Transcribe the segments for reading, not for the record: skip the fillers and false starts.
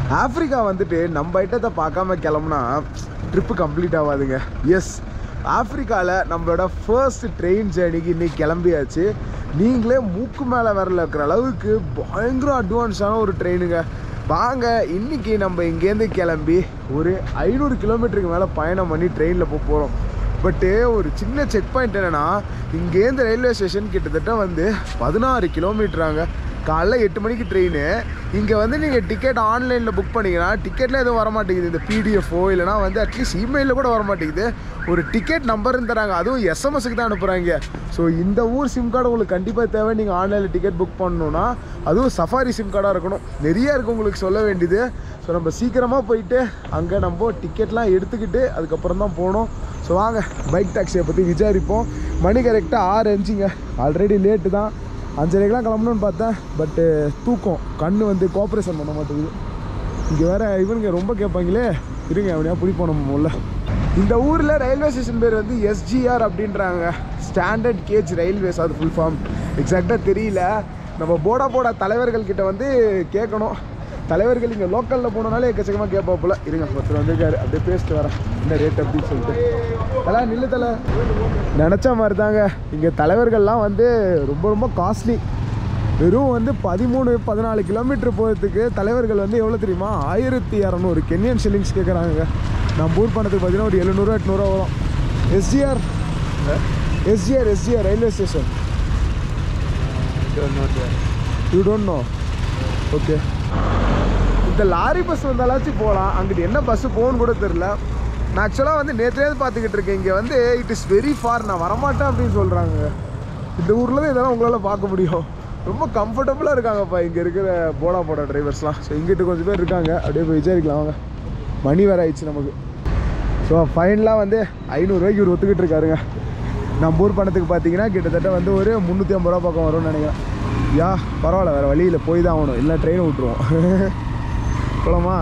Africa வந்துட்டு நம்ம ஐட்டத்தை பார்க்காம கிளம்புனா ட்ரிப்பு கம்ப்ளீட் ஆகாதுங்க. எஸ், ஆஃப்ரிக்காவில் நம்மளோட ஃபர்ஸ்ட் ட்ரெயின் ஜேர்னிக்கு இன்றைக்கி கிளம்பியாச்சு. நீங்களே மூக்கு மேலே வரல இருக்கிற அளவுக்கு பயங்கர அட்வான்ஸான ஒரு ட்ரெயினுங்க. வாங்க இன்றைக்கி நம்ம இங்கேருந்து கிளம்பி ஒரு 500 கிலோமீட்டருக்கு மேலே பயணம் பண்ணி ட்ரெயினில் போகிறோம். பட்டு ஒரு சின்ன செக் பாயிண்ட் என்னென்னா, இங்கேருந்து ரயில்வே ஸ்டேஷன் கிட்டத்தட்ட வந்து 16 கிலோமீட்டராங்க. காலைல 8 மணிக்கு ட்ரெயின். இங்கே வந்து நீங்கள் டிக்கெட் ஆன்லைனில் புக் பண்ணிங்கன்னா டிக்கெட்டில் எதுவும் வரமாட்டேங்குது. இந்த பிடிஎஃபோ இல்லைனா வந்து அட்லீஸ்ட் இமெயிலில் கூட வரமாட்டேங்குது. ஒரு டிக்கெட் நம்பர்னு தராங்க, அதுவும் எஸ்எம்எஸ்க்கு தான் அனுப்புகிறாங்க. ஸோ இந்த ஊர் சிம் கார்டு உங்களுக்கு கண்டிப்பாக தேவை. நீங்கள் ஆன்லைனில் டிக்கெட் புக் பண்ணணுன்னா அதுவும் சஃபாரி சிம் கார்டாக இருக்கணும். நிறைய இருக்குது உங்களுக்கு சொல்ல வேண்டியது. ஸோ நம்ம சீக்கிரமாக போயிட்டு அங்கே நம்ம டிக்கெட்லாம் எடுத்துக்கிட்டு அதுக்கப்புறம் தான் போகணும். ஸோ வாங்க பைக் டாக்ஸியை பற்றி விசாரிப்போம். மணி கரெக்டாக 6:05ங்க. ஆல்ரெடி லேட்டு தான். 5:30க்கெலாம் கிளம்பணுன்னு பார்த்தேன். பட்டு தூக்கம் கண் வந்து கோஆப்ரேஷன் பண்ண மாட்டேங்குது. இங்கே வேறு இவனுங்க ரொம்ப கேட்பாங்களே, இருங்க அப்படியா பிடிப்போம் நம்ம உள்ள. இந்த ஊரில் ரயில்வே ஸ்டேஷன் பேர் வந்து எஸ்ஜிஆர் அப்படின்றாங்க, ஸ்டாண்டர்ட் கேஜ் ரயில்வேஸ். அது ஃபுல் ஃபார்ம் எக்ஸாக்டாக தெரியல. நம்ம போடா தலைவர்கள்கிட்ட வந்து கேட்கணும். தலைவர்கள் இங்கே லோக்கலில் போனோனாலே எக்கச்சக்கமாக கேட்பாப்புல. இருங்க ஒருத்தர் வந்திருக்காரு, அப்படியே பேசிட்டு வரேன் என்ன ரேட் அப்படின்னு சொல்லிட்டு. அதெல்லாம் நில்லு தலை. நினச்ச மாதிரி தாங்க, இங்கே தலைவர்கள்லாம் வந்து ரொம்ப காஸ்ட்லி. வெறும் வந்து 13-14 கிலோமீட்டர் போகிறதுக்கு தலைவர்கள் வந்து எவ்வளோ தெரியுமா, 1200 கென்யன் ஷில்லிங்ஸ் கேட்குறாங்க. நம்ம ஊர் பணத்துக்கு பார்த்தீங்கன்னா ஒரு 700-800 வரும். SGR railway station. You don't know? Okay, இந்த லாரி பஸ் வந்தாலாச்சும் போகலாம். அங்கிட்டு என்ன பஸ்ஸு போகணுன்னு கூட தெரில. நான் ஆக்சுவலாக வந்து நேற்றே பார்த்துக்கிட்டு இருக்கேன். இங்கே வந்து இட் இஸ் வெரி ஃபார், நான் வரமாட்டேன் அப்படின்னு சொல்கிறாங்க. இந்த ஊரில் தான் இதெல்லாம் உங்களால் பார்க்க முடியும். ரொம்ப கம்ஃபர்டபுளாக இருக்காங்கப்பா இங்கே இருக்கிற போடா டிரைவர்ஸ்லாம். ஸோ இங்கிட்டு கொஞ்சம் பேர் இருக்காங்க, அப்படியே போய் விசாரிக்கலாம் வாங்க. மணி வேறு ஆயிடுச்சு நமக்கு. ஸோ ஃபைனலாக வந்து 500 ரூபாய்க்கு இவர் ஒத்துக்கிட்டு இருக்காருங்க. நம்ம ஊர் பணத்துக்கு பார்த்தீங்கன்னா கிட்டத்தட்ட வந்து ஒரு 350 ரூபா பக்கம் வரும்னு நினைக்கிறேன். யா பரவாயில்ல, வேறு வழியில் போய் தான் ஆகணும், இல்லை ட்ரெயினை விட்டுருவோம். போலாமா?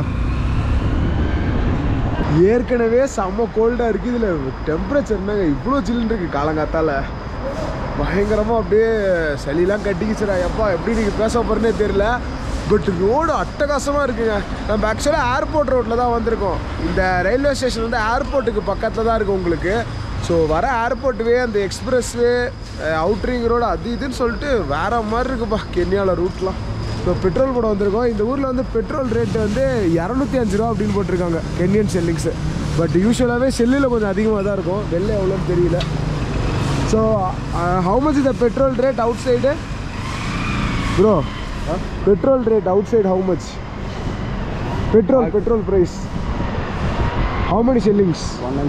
ஏற்கனவே செம்ம கோல்டாக இருக்குது. இதில் டெம்பரேச்சர்னா இவ்வளோ சில்லுன்னு இருக்குது. காலங்காத்தால் பயங்கரமாக அப்படியே சளிலாம் கட்டிக்கிச்சுடா. எப்பா எப்படி நீங்கள் பேச போகிறேன்னே தெரியல. பட் ரோடு அட்டகாசமாக இருக்குங்க. நம்ம ஆக்சுவலாக ஏர்போர்ட் ரோட்டில் தான் வந்திருக்கோம். இந்த ரயில்வே ஸ்டேஷன் வந்து ஏர்போர்ட்டுக்கு பக்கத்தில் தான் இருக்குது உங்களுக்கு. ஸோ வர ஏர்போர்ட்வே அந்த எக்ஸ்பிரஸ்வே அவுட்ரிங் ரோடு அது இதுன்னு சொல்லிட்டு வேறு மாதிரி இருக்குப்பா கென்யாவில் ரூட்லாம். ஸோ பெட்ரோல் கூட வந்திருக்கோம். இந்த ஊரில் வந்து பெட்ரோல் ரேட்டு வந்து 205 ரூபா அப்படின்னு போட்டிருக்காங்க கென்யன் ஷில்லிங்ஸு. பட் யூஸ்வலாகவே செல்லில் கொஞ்சம் அதிகமாக தான் இருக்கும். வெளில எவ்வளோன்னு தெரியல. So how much is the petrol rate outside bro? Petrol rate outside how much? Petrol price how many shillings?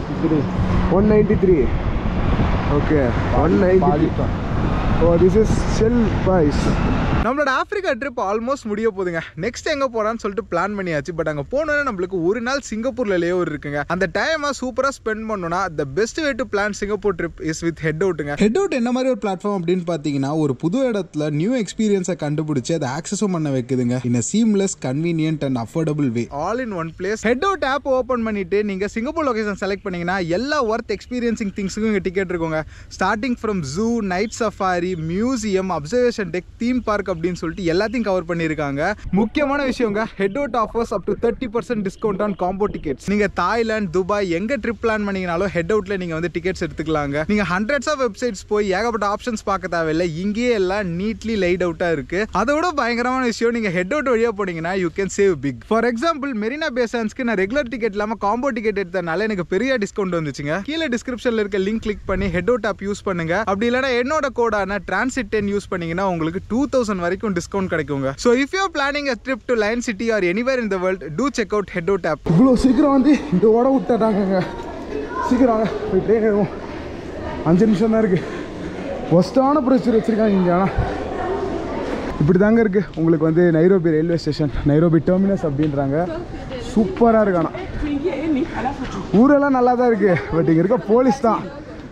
193. Okay, 193. Oh, this is Shell price. நம்மளோட ஆஃப்ரிக்கா ட்ரிப் ஆல்மோஸ்ட் முடிய போகுதுங்க. நெக்ஸ்ட் எங்கே போகிறான்னு சொல்லிட்டு plan பண்ணியாச்சு. But அங்கே போனோன்னா நம்மளுக்கு ஒரு நாள் சிங்கப்பூரில் லேவர் இருக்குங்க. அந்த டைமை சூப்பராக ஸ்பெண்ட் பண்ணோன்னா the best way to plan Singapore trip is with head அவுட்டுங்க. ஹெட் அவுட் என்ன மாதிரி ஒரு பிளாட்ஃபார்ம் அப்படின்னு பார்த்தீங்கன்னா, ஒரு புது இடத்துல நியூ எக்ஸ்பீரியன்ஸை கண்டுபிடிச்சி அதை ஆக்சஸும் பண்ண வைக்குதுங்க. In a seamless, convenient and affordable way, all in one place. Headout app open பண்ணிட்டு நீங்கள் சிங்கப்பூர் லொகேஷன் செலக்ட் பண்ணீங்கன்னா எல்லா ஒர்த் எக்ஸ்பீரியன்சிங் திங்ஸுக்கும் இங்கே டிக்கெட் இருக்குங்க. Starting from zoo, night safari, museum, observation deck, theme park அப்படின்னு சொல்லிட்டு எல்லாத்தையும் cover பண்ணியிருக்காங்க. முக்கியமான விஷயங்க, Headout offers up to 30% discount on combo tickets. நீங்க தாய்லாந்து, துபாய் எங்க ட்ரிப் பிளான் பண்ணீங்கனாலும் ஹெட் அவுட்ல நீங்க வந்து டிக்கெட்ஸ் எடுத்துக்கலாங்க. நீங்க ஹண்ட்ரட்ஸ் ஆஃப் வெப்சைட்ஸ் போய் ஏகப்பட்ட ஆப்ஷன்ஸ் பார்க்க தேவையில்லை. இங்கேயே எல்லாம் நீட்லி லைட் அவுட்டா இருக்கு. அதோட பயங்கரமான விஷயம், நீங்க ஹெட் அவுட் வழியா போனீங்கன்னா you can save big. For example, Marina Bay சாண்ட்ஸ்க்கு நான் ரெகுலர் டிக்கெட் இல்லாம காம்போ டிக்கெட் எடுத்தனால எனக்கு பெரிய டிஸ்கவுண்ட் வந்துச்சுங்க. கீழே டிஸ்கிரிப்ஷன்ல இருக்க லிங்க் கிளிக் பண்ணி ஹெட் அவுட் ஆப் யூஸ் பண்ணுங்க. அப்படி இல்லைனா என்னோட கோடான டிரான்சிட் 10 யூஸ் பண்ணீங்கன்னா உங்களுக்கு 2000 வரைக்கும் டிஸ்கவுண்ட் கிடைக்குங்க. So if you are planning a trip to Lion City or anywhere in the world, do check out Head Out app. இவ்வளோ சீக்கிரம் வந்து இந்த ஓட விட்டாங்க. சீக்கிரம் வாங்க போய் ட்ரெயின் ஏறுவோம். 5 நிமிஷம் தான் இருக்குது. ஒஸ்ட்டான ப்ரொசீஜர் வச்சுருக்காங்க இங்கே. ஆனால் இப்படி தாங்க இருக்குது உங்களுக்கு வந்து Nairobi railway station, Nairobi terminus அப்படின்றாங்க. சூப்பராக இருக்கு. ஆனால் ஊரெல்லாம் நல்லா தான் இருக்குது. பட் இங்கே இருக்க போலீஸ் தான்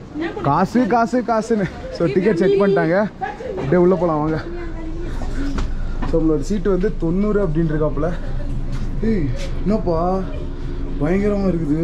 காசுன்னு. ஸோ டிக்கெட் செக் பண்ணிட்டாங்க. அப்படியே உள்ளே போகலாம் வாங்க. ஸோ நம்மளோட சீட்டு வந்து 90 அப்படின்னு இருக்காப்புல. ஏய் என்னப்பா பயங்கரமாக இருக்குது.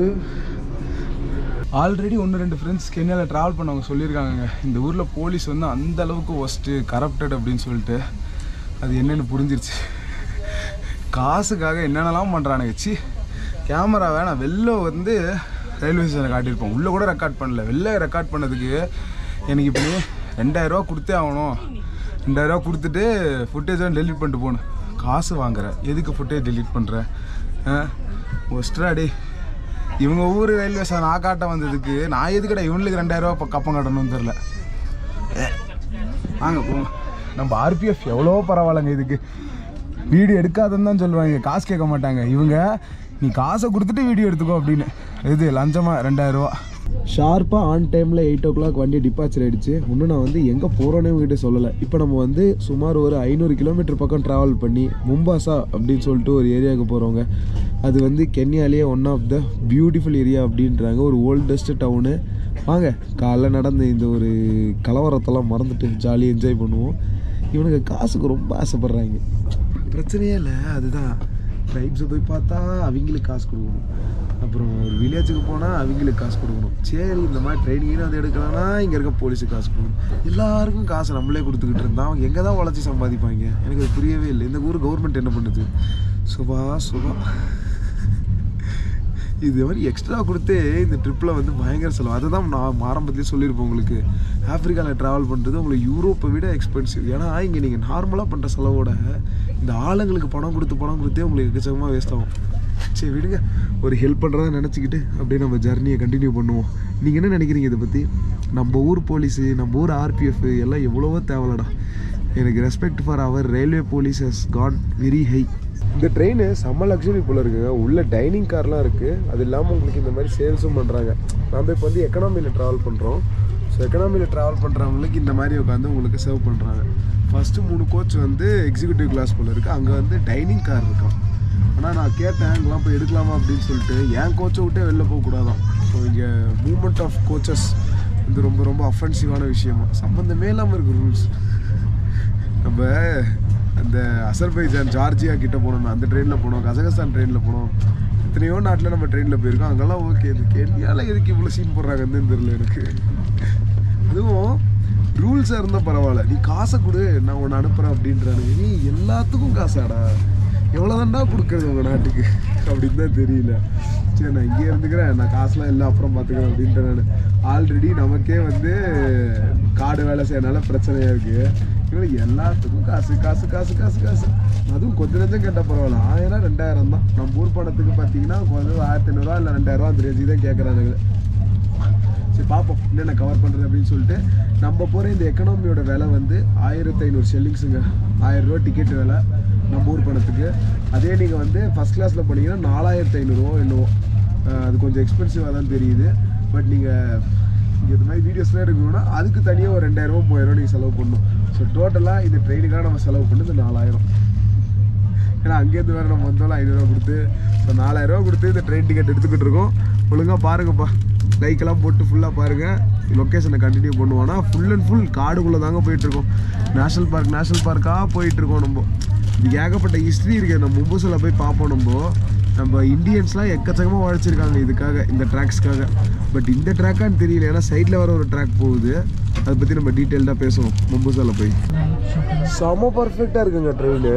ஆல்ரெடி 1-2 ஃப்ரெண்ட்ஸ் கென்யாவில் ட்ராவல் பண்ணவங்க சொல்லியிருக்காங்க இந்த ஊரில் போலீஸ் வந்து அந்த அளவுக்கு ஒஸ்ட்டு, கரப்டட் அப்படின்னு சொல்லிட்டு. அது என்னென்னு புரிஞ்சிருச்சு. காசுக்காக என்னென்னலாம் பண்ணுறானுங்க. சி கேமராவை நான் வெளில வந்து ரயில்வே ஸ்டேஷனில் காட்டியிருப்போம், உள்ளே கூட ரெக்கார்ட் பண்ணல. வெளில ரெக்கார்ட் பண்ணதுக்கு எனக்கு இப்படி 2000 ரூபா கொடுத்தே ஆகணும். 2000 ரூபா கொடுத்துட்டு ஃபுட்டேஜை டெலீட் பண்ணிட்டு போகணும். காசு வாங்குற எதுக்கு ஃபுட்டேஜ் டெலீட் பண்ணுற? ஒஸ்ட்ராடி இவங்க ஊர் ரயில்வே ஸ்டேஷன் நான் காட்ட வந்ததுக்கு நான் எதுக்கடா இவனுக்கு 2000 ரூபா கப்பம் காட்டணும்னு தெரில. வாங்க போங்க. நம்ம ஆர்பிஎஃப் எவ்வளோ பரவாயில்லைங்க. இதுக்கு வீடியோ எடுக்காதுன்னு தான் சொல்லுவாங்க, காசு கேட்க மாட்டாங்க இவங்க. நீ காசை கொடுத்துட்டு வீடியோ எடுத்துக்கோ அப்படின்னு. இது லஞ்சமாக 2000 ரூபா. ஷார்ப்பாக ஆன் டைமில் 8 o'clock வண்டி டிபார்ச்சர் ஆகிடுச்சு. இன்னும் நான் வந்து எங்கே போகிறோன்னே உங்ககிட்ட சொல்லலை. இப்போ நம்ம வந்து சுமார் ஒரு 500 கிலோமீட்டர் பக்கம் ட்ராவல் பண்ணி மும்பாசா அப்படின்னு சொல்லிட்டு ஒரு ஏரியாவுக்கு போகிறவங்க. அது வந்து கென்யாலேயே one of the beautiful area அப்படின்றாங்க, ஒரு ஓல்டஸ்ட் டவுனு. வாங்க காலைல நடந்த இந்த ஒரு கலவரத்தெல்லாம் மறந்துட்டு ஜாலியாக என்ஜாய் பண்ணுவோம். இவனுக்கு காசுக்கு ரொம்ப ஆசைப்பட்றாங்க. பிரச்சனையே இல்லை, அதுதான் ட்ரைப்ஸை போய் பார்த்தா அவங்களுக்கு காசு கொடுக்கணும், அப்புறம் ஒரு வில்லேஜுக்கு போனால் அவங்களுக்கு காசு கொடுக்கணும். சரி இந்த மாதிரி ட்ரைனிங்னு வந்து எடுக்கலாம்னா இங்கே இருக்க போலீஸுக்கு காசு கொடுக்கணும். எல்லாருக்கும் காசு நம்மளே கொடுத்துக்கிட்டு இருந்தால் அவங்க எங்கே தான் உழைச்சி சம்பாதிப்பாங்க? எனக்கு அது புரியவே இல்லை. இந்த ஊர் கவர்மெண்ட் என்ன பண்ணுது? சுபா இது மாதிரி எக்ஸ்ட்ரா கொடுத்து இந்த ட்ரிப்பில் வந்து பயங்கர செலவு. அதை தான் நான் ஆரம்பத்துலேயே சொல்லியிருப்பேன் உங்களுக்கு. ஆஃப்ரிக்காவில் ட்ராவல் பண்ணுறது உங்களுக்கு யூரோப்பை விட எக்ஸ்பென்சிவ். ஏன்னா இங்கே நீங்கள் நார்மலாக பண்ணுற செலவோட இந்த ஆளுங்களுக்கு பணம் கொடுத்தே உங்களுக்கு எக்கச்சக்கமாக வேஸ்ட் ஆகும். சரி விடுங்க, ஒரு ஹெல்ப் பண்ணுறதா நினச்சிக்கிட்டு அப்படியே நம்ம ஜர்னியை கண்டினியூ பண்ணுவோம். நீங்கள் என்ன நினைக்கிறீங்க இதை பற்றி? நம்ம ஊர் போலீஸு, நம்ம ஊர் ஆர்பிஎஃப் எல்லாம் எவ்வளவோ தேவைலடா. எனக்கு respect for our railway police has got very high. இந்த ட்ரெயின் செம்ம லக்ஸரி போல் இருக்குங்க. உள்ள டைனிங் கார்லாம் இருக்குது. அது இல்லாமல் உங்களுக்கு இந்த மாதிரி சேல்ஸும் பண்ணுறாங்க. நம்ம இப்போ வந்து எக்கனாமியில் ட்ராவல் பண்ணுறோம். ஸோ எக்கனாமியில் ட்ராவல் பண்ணுறவங்களுக்கு இந்த மாதிரி உட்காந்து உங்களுக்கு சர்வ் பண்ணுறாங்க. ஃபஸ்ட்டு 3 கோச் வந்து எக்ஸிக்யூட்டிவ் கிளாஸ் போல் இருக்குது. அங்கே வந்து டைனிங் கார் இருக்கான். ஆனால் நான் கேட்டேன் அங்கெல்லாம் போய் எடுக்கலாமா அப்படின்னு சொல்லிட்டு. என் கோச்சை விட்டே வெளில போகக்கூடாதான். ஸோ இங்கே மூவ்மெண்ட் ஆஃப் கோச்சஸ் வந்து ரொம்ப ரொம்ப அஃபென்சிவான விஷயமா, சம்மந்தமே இல்லாமல் இருக்குது ரூல்ஸ். நம்ம அந்த அசர்பைஜான் ஜார்ஜியா கிட்ட போனோம், அந்த ட்ரெயினில் போனோம். கசகஸ்தான் ட்ரெயினில் போனோம். எத்தனையோ நாட்டில் நம்ம ட்ரெயினில் போயிருக்கோம். அங்கெல்லாம் ஓகே. இது கென்யால எதுக்கு இவ்வளோ சீன் போடுறாங்கன்னு தெரியல எனக்கு. அதுவும் ரூல்ஸாக இருந்தால் பரவாயில்ல, நீ காசை கொடு நான் உன்னை அனுப்புகிறேன் அப்படின்றானுங்க. நீ எல்லாத்துக்கும் காசாடா, எவ்வளோதான்டா கொடுக்குறது உங்கள் நாட்டுக்கு அப்படின்னு தான் தெரியல. சரி நான் இங்கே இருந்துக்கிறேன், நான் காசுலாம் இல்லை அப்புறம் பார்த்துக்கிறேன் அப்படின்ட்டு. நான் ஆல்ரெடி நமக்கே வந்து காடு வேலை செய்யறதுனால பிரச்சனையாக இருக்குது. இவனுக்கு எல்லாத்துக்கும் காசு காசு காசு காசு காசு. அதுவும் கொஞ்சம் நெஞ்சம் கேட்டால் பரவாயில்ல, 1000 2000 தான். நம்ம ஊர் பணத்துக்கு பார்த்தீங்கன்னா கொஞ்சம் 1500 இல்லை 2000 அந்த ரேஞ்சுக்கு தான் கேட்குறானுங்க. சரி பார்ப்போம் என்னென்ன கவர் பண்ணுறது அப்படின்னு சொல்லிட்டு. நம்ம போகிற இந்த எக்கனாமியோட விலை வந்து 1500 ஷெல்லிங்ஸுங்க. 1000 ரூபா டிக்கெட் விலை நம்ம ஊர் பணத்துக்கு. அதே நீங்கள் வந்து ஃபஸ்ட் கிளாஸில் போனீங்கன்னா 4500 என்னவோ. அது கொஞ்சம் எக்ஸ்பென்சிவாக தான் தெரியுது. பட் நீங்கள் இங்கே இந்த மாதிரி வீடியோஸ்லாம் எடுக்கணும்னா அதுக்கு தனியாக ஒரு 2000 3000 நீங்கள் செலவு பண்ணணும். ஸோ டோட்டலாக இந்த ட்ரெயினுக்காக நம்ம செலவு பண்ணது 4000. ஏன்னா அங்கேருந்து வேறு நம்ம வந்தாலும் 500 ரூபா கொடுத்து, ஸோ 4000 ரூபா கொடுத்து இந்த ட்ரெயின் டிக்கெட் எடுத்துக்கிட்டு இருக்கோம். ஒழுங்காக பாருங்கப்பா, லைக்கெல்லாம் போட்டு ஃபுல்லாக பாருங்கள். லொக்கேஷனை கண்டினியூ பண்ணுவோன்னா ஃபுல் அண்ட் ஃபுல் காடுக்குள்ளே தாங்க போயிட்டுருக்கோம். நேஷ்னல் பார்க்காக போயிட்டுருக்கோம். நம்ம இதுக்கு ஏகப்பட்ட ஹிஸ்ட்ரி இருக்குது. நம்ம மும்புசில் போய் பார்ப்போம். நம்ம இந்தியன்ஸ்லாம் எக்கச்சக்கமாக உழைச்சிருக்காங்க இதுக்காக, இந்த ட்ராக்ஸ்க்காக. பட் இந்த ட்ராக்கான்னு தெரியல, ஏன்னா சைடில் வர ஒரு ட்ராக் போகுது. அதை பற்றி நம்ம டீட்டெயில்டாக பேசுவோம் மும்புசாவில் போய். செம பர்ஃபெக்டாக இருக்குங்க ட்ரெயின்.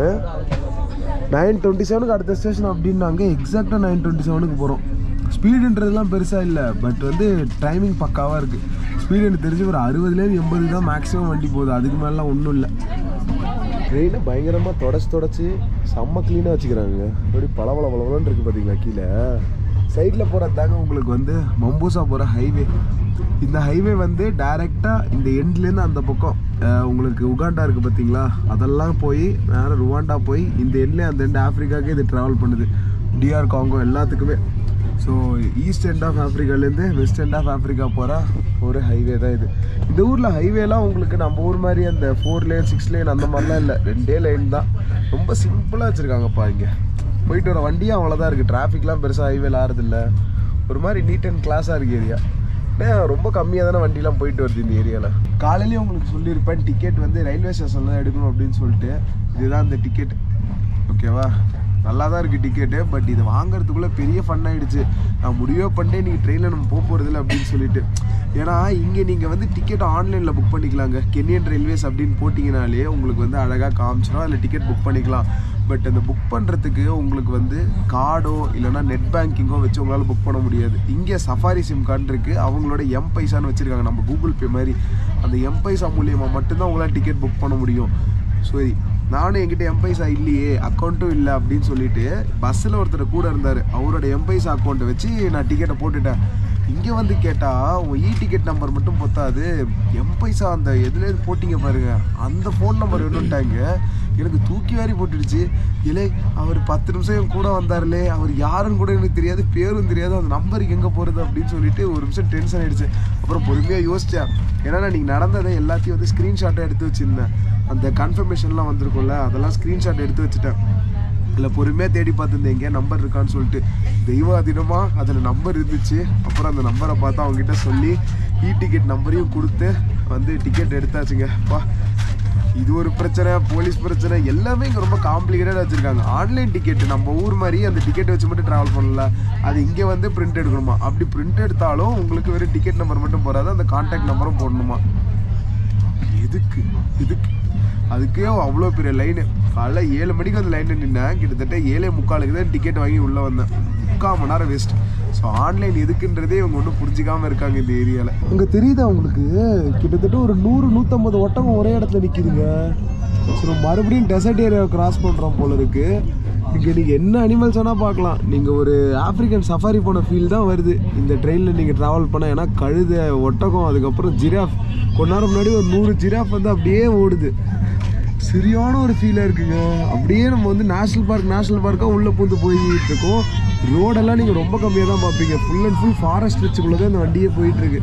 9:27 அடுத்த ஸ்டேஷன் அப்படின்னாங்க. எக்ஸாக்டாக 9:27 போகிறோம். ஸ்பீடுன்றதுலாம் பெருசாக இல்லை, பட் வந்து டைமிங் பக்காவாக இருக்குது. ஸ்பீடு எனக்கு தெரிஞ்சு ஒரு 60லேருந்து 80 தான் மேக்ஸிமம் வண்டி போகுது. அதுக்கு மேலாம் ஒன்றும் இல்லை. ட்ரெயினை பயங்கரமாக தொடச்சி செம்ம க்ளீனாக வச்சுக்கிறாங்க. அப்படி பளபளன்னு இருக்குது பார்த்தீங்களா கீழே. சைடில் போகிறது தாங்க உங்களுக்கு வந்து மம்பூசா போகிற ஹைவே. இந்த ஹைவே வந்து டைரெக்டாக இந்த எண்ட்லேருந்து அந்த பக்கம் உங்களுக்கு உகாண்டா இருக்குது பார்த்தீங்களா, அதெல்லாம் போய் வேறு ருவாண்டா போய் இந்த எண்ட்லேயே அந்த எண்ட் ஆஃப்ரிக்காவுக்கே இது ட்ராவல் பண்ணுது. டிஆர் காங்கோ எல்லாத்துக்குமே. ஸோ ஈஸ்ட் எண்ட் ஆஃப் ஆஃப்ரிக்காலேருந்து வெஸ்ட் எண்ட் ஆஃப் ஆஃப்ரிக்கா போகிற ஒரு ஹைவே தான் இது. இந்த ஊரில் ஹைவேலாம் உங்களுக்கு நம்ம ஊர் மாதிரி அந்த 4 லேன் 6 லேன் அந்த மாதிரிலாம் இல்லை. 2 லைன் தான். ரொம்ப சிம்பிளாக வச்சுருக்காங்கப்பா. இங்கே போயிட்டு வர வண்டியும் அவ்வளோதான் இருக்குது. டிராஃபிக்லாம் பெருசாக ஹைவேல ஆறதில்ல. ஒரு மாதிரி நீட் அண்ட் கிளாஸாக இருக்குது ஏரியா. ரொம்ப கம்மியாக தானே வண்டிலாம் போயிட்டு வருது இந்த ஏரியாவில். காலையிலேயே உங்களுக்கு சொல்லியிருப்பேன் டிக்கெட் வந்து ரயில்வே ஸ்டேஷனில் எடுக்கணும் அப்படின்னு சொல்லிட்டு. இதுதான் அந்த டிக்கெட், ஓகேவா? நல்லா தான் இருக்குது டிக்கெட்டு. பட் இது வாங்குறதுக்குள்ளே பெரிய ஃபன் ஆகிடுச்சு. நான் முடிவே பண்ணிட்டேன் நீங்கள் ட்ரெயினில் நம்ம போக போகிறதில்ல அப்படின்னு சொல்லிட்டு. ஏன்னா இங்கே நீங்கள் வந்து டிக்கெட் ஆன்லைனில் புக் பண்ணிக்கலாங்க. கென்யன் ரயில்வேஸ் அப்படின்னு போட்டிங்கனாலே உங்களுக்கு வந்து அழகாக காமிச்சிடும், அதில் டிக்கெட் புக் பண்ணிக்கலாம். பட் அந்த புக் பண்ணுறதுக்கு உங்களுக்கு வந்து கார்டோ இல்லைனா நெட் பேங்கிங்கோ வச்சு உங்களால் புக் பண்ண முடியாது. இங்கே சஃபாரி சிம் கார்டு இருக்குது, அவங்களோட எம்பைசான்னு வச்சுருக்காங்க, நம்ம கூகுள் பே மாதிரி. அந்த எம்பைசா மூலியமாக மட்டும்தான் உங்களால் டிக்கெட் புக் பண்ண முடியும். சரி, நானும் என்கிட்ட எம்பைசா இல்லையே, அக்கௌண்ட்டும் இல்லை அப்படின்னு சொல்லிட்டு பஸ்ஸில் ஒருத்தர் கூட இருந்தார், அவரோட எம்பைசா அக்கௌண்ட்டை வச்சு நான் டிக்கெட்டை போட்டுட்டேன். இங்கே வந்து கேட்டால் உங்கள் இ டிக்கெட் நம்பர் மட்டும் பொத்தாது, எம்பைசா அந்த எதுலேருந்து போட்டிங்க பாருங்கள் அந்த ஃபோன் நம்பர் வேணும்ட்டாங்க. எனக்கு தூக்கி வாரி போட்டுடுச்சு. இல்லை அவர் 10 நிமிஷம் என் கூட வந்தார்லே, அவர் யாருன்னு கூட எனக்கு தெரியாது, பேரும் தெரியாது, அந்த நம்பருக்கு எங்கே போகிறது அப்படின்னு சொல்லிட்டு ஒரு நிமிஷம் டென்ஷன் ஆகிடுச்சு. அப்புறம் பொறுமையாக யோசித்தேன். ஏன்னா நான் நீங்கள் நடந்ததை எல்லாத்தையும் வந்து ஸ்க்ரீன்ஷாட்டாக எடுத்து வச்சுருந்தேன். அந்த கன்ஃபர்மேஷன்லாம் வந்திருக்கும்ல, அதெல்லாம் ஸ்க்ரீன்ஷாட் எடுத்து வச்சுட்டேன். இல்லை பொறுமையாக தேடி பார்த்துருந்தேன் எங்கேயா நம்பர் இருக்கான்னு சொல்லிட்டு. தெய்வாதீனமாக அதில் நம்பர் இருந்துச்சு. அப்புறம் அந்த நம்பரை பார்த்து அவங்ககிட்ட சொல்லி இ டிக்கெட் நம்பரையும் கொடுத்து வந்து டிக்கெட் எடுத்தாச்சுங்க. இது ஒரு பிரச்சனை, போலீஸ் பிரச்சனை, எல்லாமே இங்கே ரொம்ப காம்ப்ளிகேட்டடாக வச்சுருக்காங்க. ஆன்லைன் டிக்கெட் நம்ம ஊர் மாதிரி அந்த டிக்கெட்டை வச்சு மட்டும் ட்ராவல் பண்ணல, அது இங்கே வந்து பிரிண்ட் எடுக்கணுமா. அப்படி பிரிண்ட் எடுத்தாலும் உங்களுக்கு வெறும் டிக்கெட் நம்பர் மட்டும் போகாது, அந்த கான்டாக்ட் நம்பரும் போடணுமா. இதுக்கு அதுக்கே அவ்வளோ பெரிய லைனு. காலைல 7 மணிக்கு அந்த லைனில் நின்னேன், கிட்டத்தட்ட 7:45 தான் டிக்கெட் வாங்கி உள்ளே வந்தேன். 3/4 மணி நேரம் வேஸ்ட். ஸோ ஆன்லைன் எதுக்குன்றதே இவங்க ஒன்றும் புரிஞ்சிக்காமல் இருக்காங்க இந்த ஏரியாவில். அங்கே தெரியுதா உங்களுக்கு, கிட்டத்தட்ட ஒரு 100-150 ஒட்டகம் ஒரே இடத்துல நிற்கிதுங்க. ஸோ மறுபடியும் டெசர்ட் ஏரியாவை கிராஸ் பண்ணுறோம் போல இருக்குது. இங்கே நீங்கள் என்ன அனிமல்ஸ் வேணால் பார்க்கலாம். நீங்கள் ஒரு ஆஃப்ரிக்கன் சஃபாரி போன ஃபீல் தான் வருது இந்த ட்ரெயினில் நீங்கள் ட்ராவல் பண்ண. ஏன்னா கழுதை, ஒட்டகம், அதுக்கப்புறம் ஜிராஃப். கொஞ்ச நேரம் முன்னாடி ஒரு 100 ஜிராஃப் வந்து அப்படியே ஓடுது. சரியான ஒரு ஃபீலாக இருக்குங்க. அப்படியே நம்ம வந்து நேஷ்னல் பார்க்காக உள்ளே பூந்து போயிட்டு இருக்கோம். ரோடெல்லாம் நீங்கள் ரொம்ப கம்மியாக தான் பார்ப்பீங்க. ஃபுல் அண்ட் ஃபுல் ஃபாரஸ்ட் வச்சுக்குள்ளே தான் இந்த வண்டியே போயிட்டுருக்கு.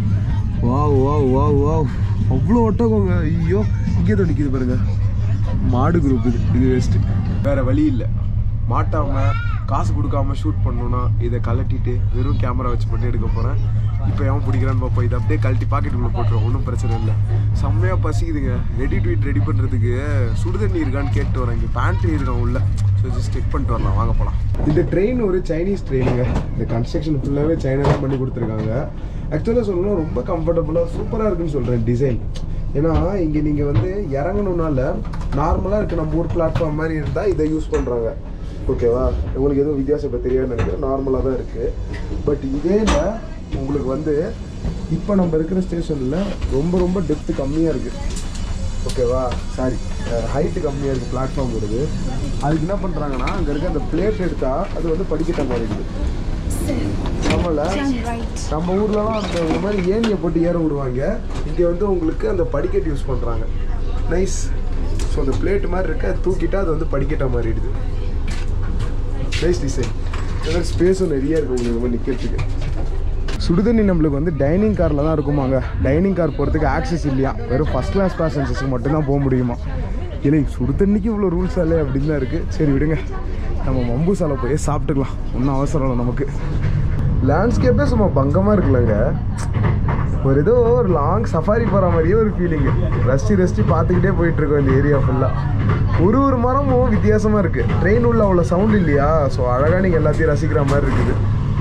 வாவ் அவ்வளோ ஒட்டகங்க. ஐயோ, இங்கே தான் நிற்கிது பாருங்கள், மாடு குரூப். இது வேஸ்ட்டு, வேறு வழி இல்லை. மாட்டாமல் காசு கொடுக்காம ஷூட் பண்ணணுன்னா இதை கலட்டிட்டு வெறும் கேமரா வச்சு மட்டும் எடுக்க போகிறேன். இப்போ எவன் பிடிக்கிறான்னு பார்ப்போம். இதை அப்படியே கழட்டி பாக்கெட்டுக்குள்ளே போட்டுருவோம், ஒன்றும் பிரச்சனை இல்லை. செம்மையாக பசிக்குதுங்க. ரெடி டு ஈட் ரெடி பண்ணுறதுக்கு சுடுதண்ணி இருக்கான்னு கேட்டு வரேன். இங்கே பேண்ட்ரி இருக்கான் உள்ள. ஸோ ஜஸ்ட் செக் பண்ணிட்டு வரலாம், வாங்க போகலாம். இந்த ட்ரெயின் ஒரு சைனீஸ் ட்ரெயினுங்க. இந்த கன்ஸ்ட்ரக்ஷன் ஃபுல்லாகவே சைனா தான் பண்ணி கொடுத்துருக்காங்க. ஆக்சுவலாக சொல்லணும் ரொம்ப கம்ஃபர்டபுளாக சூப்பராக இருக்குன்னு சொல்கிறேன் டிசைன். ஏன்னா இங்கே நீங்கள் வந்து இறங்கணுன்னால நார்மலாக இருக்குது, நம்ம ஊர் பிளாட்ஃபார்ம் மாதிரி இருந்தால் இதை யூஸ் பண்ணுறாங்க. ஓகேவா, உங்களுக்கு எதுவும் வித்தியாசம் இப்போ தெரியாதுன்னு நினைக்கிறேன், நார்மலாக தான் இருக்குது. பட் இதே உங்களுக்கு வந்து இப்போ நம்ம இருக்கிற ஸ்டேஷனில் ரொம்ப டெப்த்து கம்மியாக இருக்குது. ஓகேவா, சாரி, ஹைட்டு கம்மியாக இருக்குது பிளாட்ஃபார்ம் வருது. அதுக்கு என்ன பண்ணுறாங்கன்னா அங்கே இருக்க அந்த பிளேட் எடுத்தால் அது வந்து படிக்கட்ட மாதிரி இருக்குது. நம்ம ஊர்லலாம் அந்த ஒரு மாதிரி ஏணியை போட்டு ஏற விடுவாங்க. இங்கே வந்து உங்களுக்கு அந்த படிக்கட்டு யூஸ் பண்ணுறாங்க. நைஸ். ஸோ அந்த பிளேட் மாதிரி இருக்க தூக்கிட்டா அது வந்து படிக்கட்ட மாறிடுது. Nice design. இதனால் ஸ்பேஸும் நிறைய இருக்குது உங்களுக்கு இந்த மாதிரி நிற்கிறதுக்கு. சுடுதண்ணி நம்மளுக்கு வந்து டைனிங் காரில் தான் இருக்குமாங்க. டைனிங் கார் போகிறதுக்கு ஆக்சஸ் இல்லையா, வெறும் ஃபஸ்ட் கிளாஸ் பேசஞ்சர்ஸுக்கு மட்டும்தான் போக முடியுமா. இல்லை சுடுதண்ணிக்கு இவ்வளோ ரூல்ஸ் இல்லை அப்படின்னு தான் இருக்குது. சரி விடுங்க, நம்ம மம்பூசாலை போய் சாப்பிட்டுக்கலாம், ஒன்றும் அவசரம் இல்லை நமக்கு. லேண்ட்ஸ்கேப்பே சும்மா பங்கமாக இருக்குல்லங்க. ஒரு ஏதோ ஒரு லாங் சஃபாரி போகிற மாதிரியே ஒரு ஃபீலிங்கு. ரசித்து பார்த்துக்கிட்டே போயிட்டுருக்கோம் இந்த ஏரியா ஃபுல்லாக. ஒரு மரமும் வித்தியாசமாக இருக்குது. ட்ரெயின் உள்ள அவ்வளோ சவுண்ட் இல்லையா, ஸோ அழகாக நீங்கள் எல்லாத்தையும் ரசிக்கிற மாதிரி இருக்குது.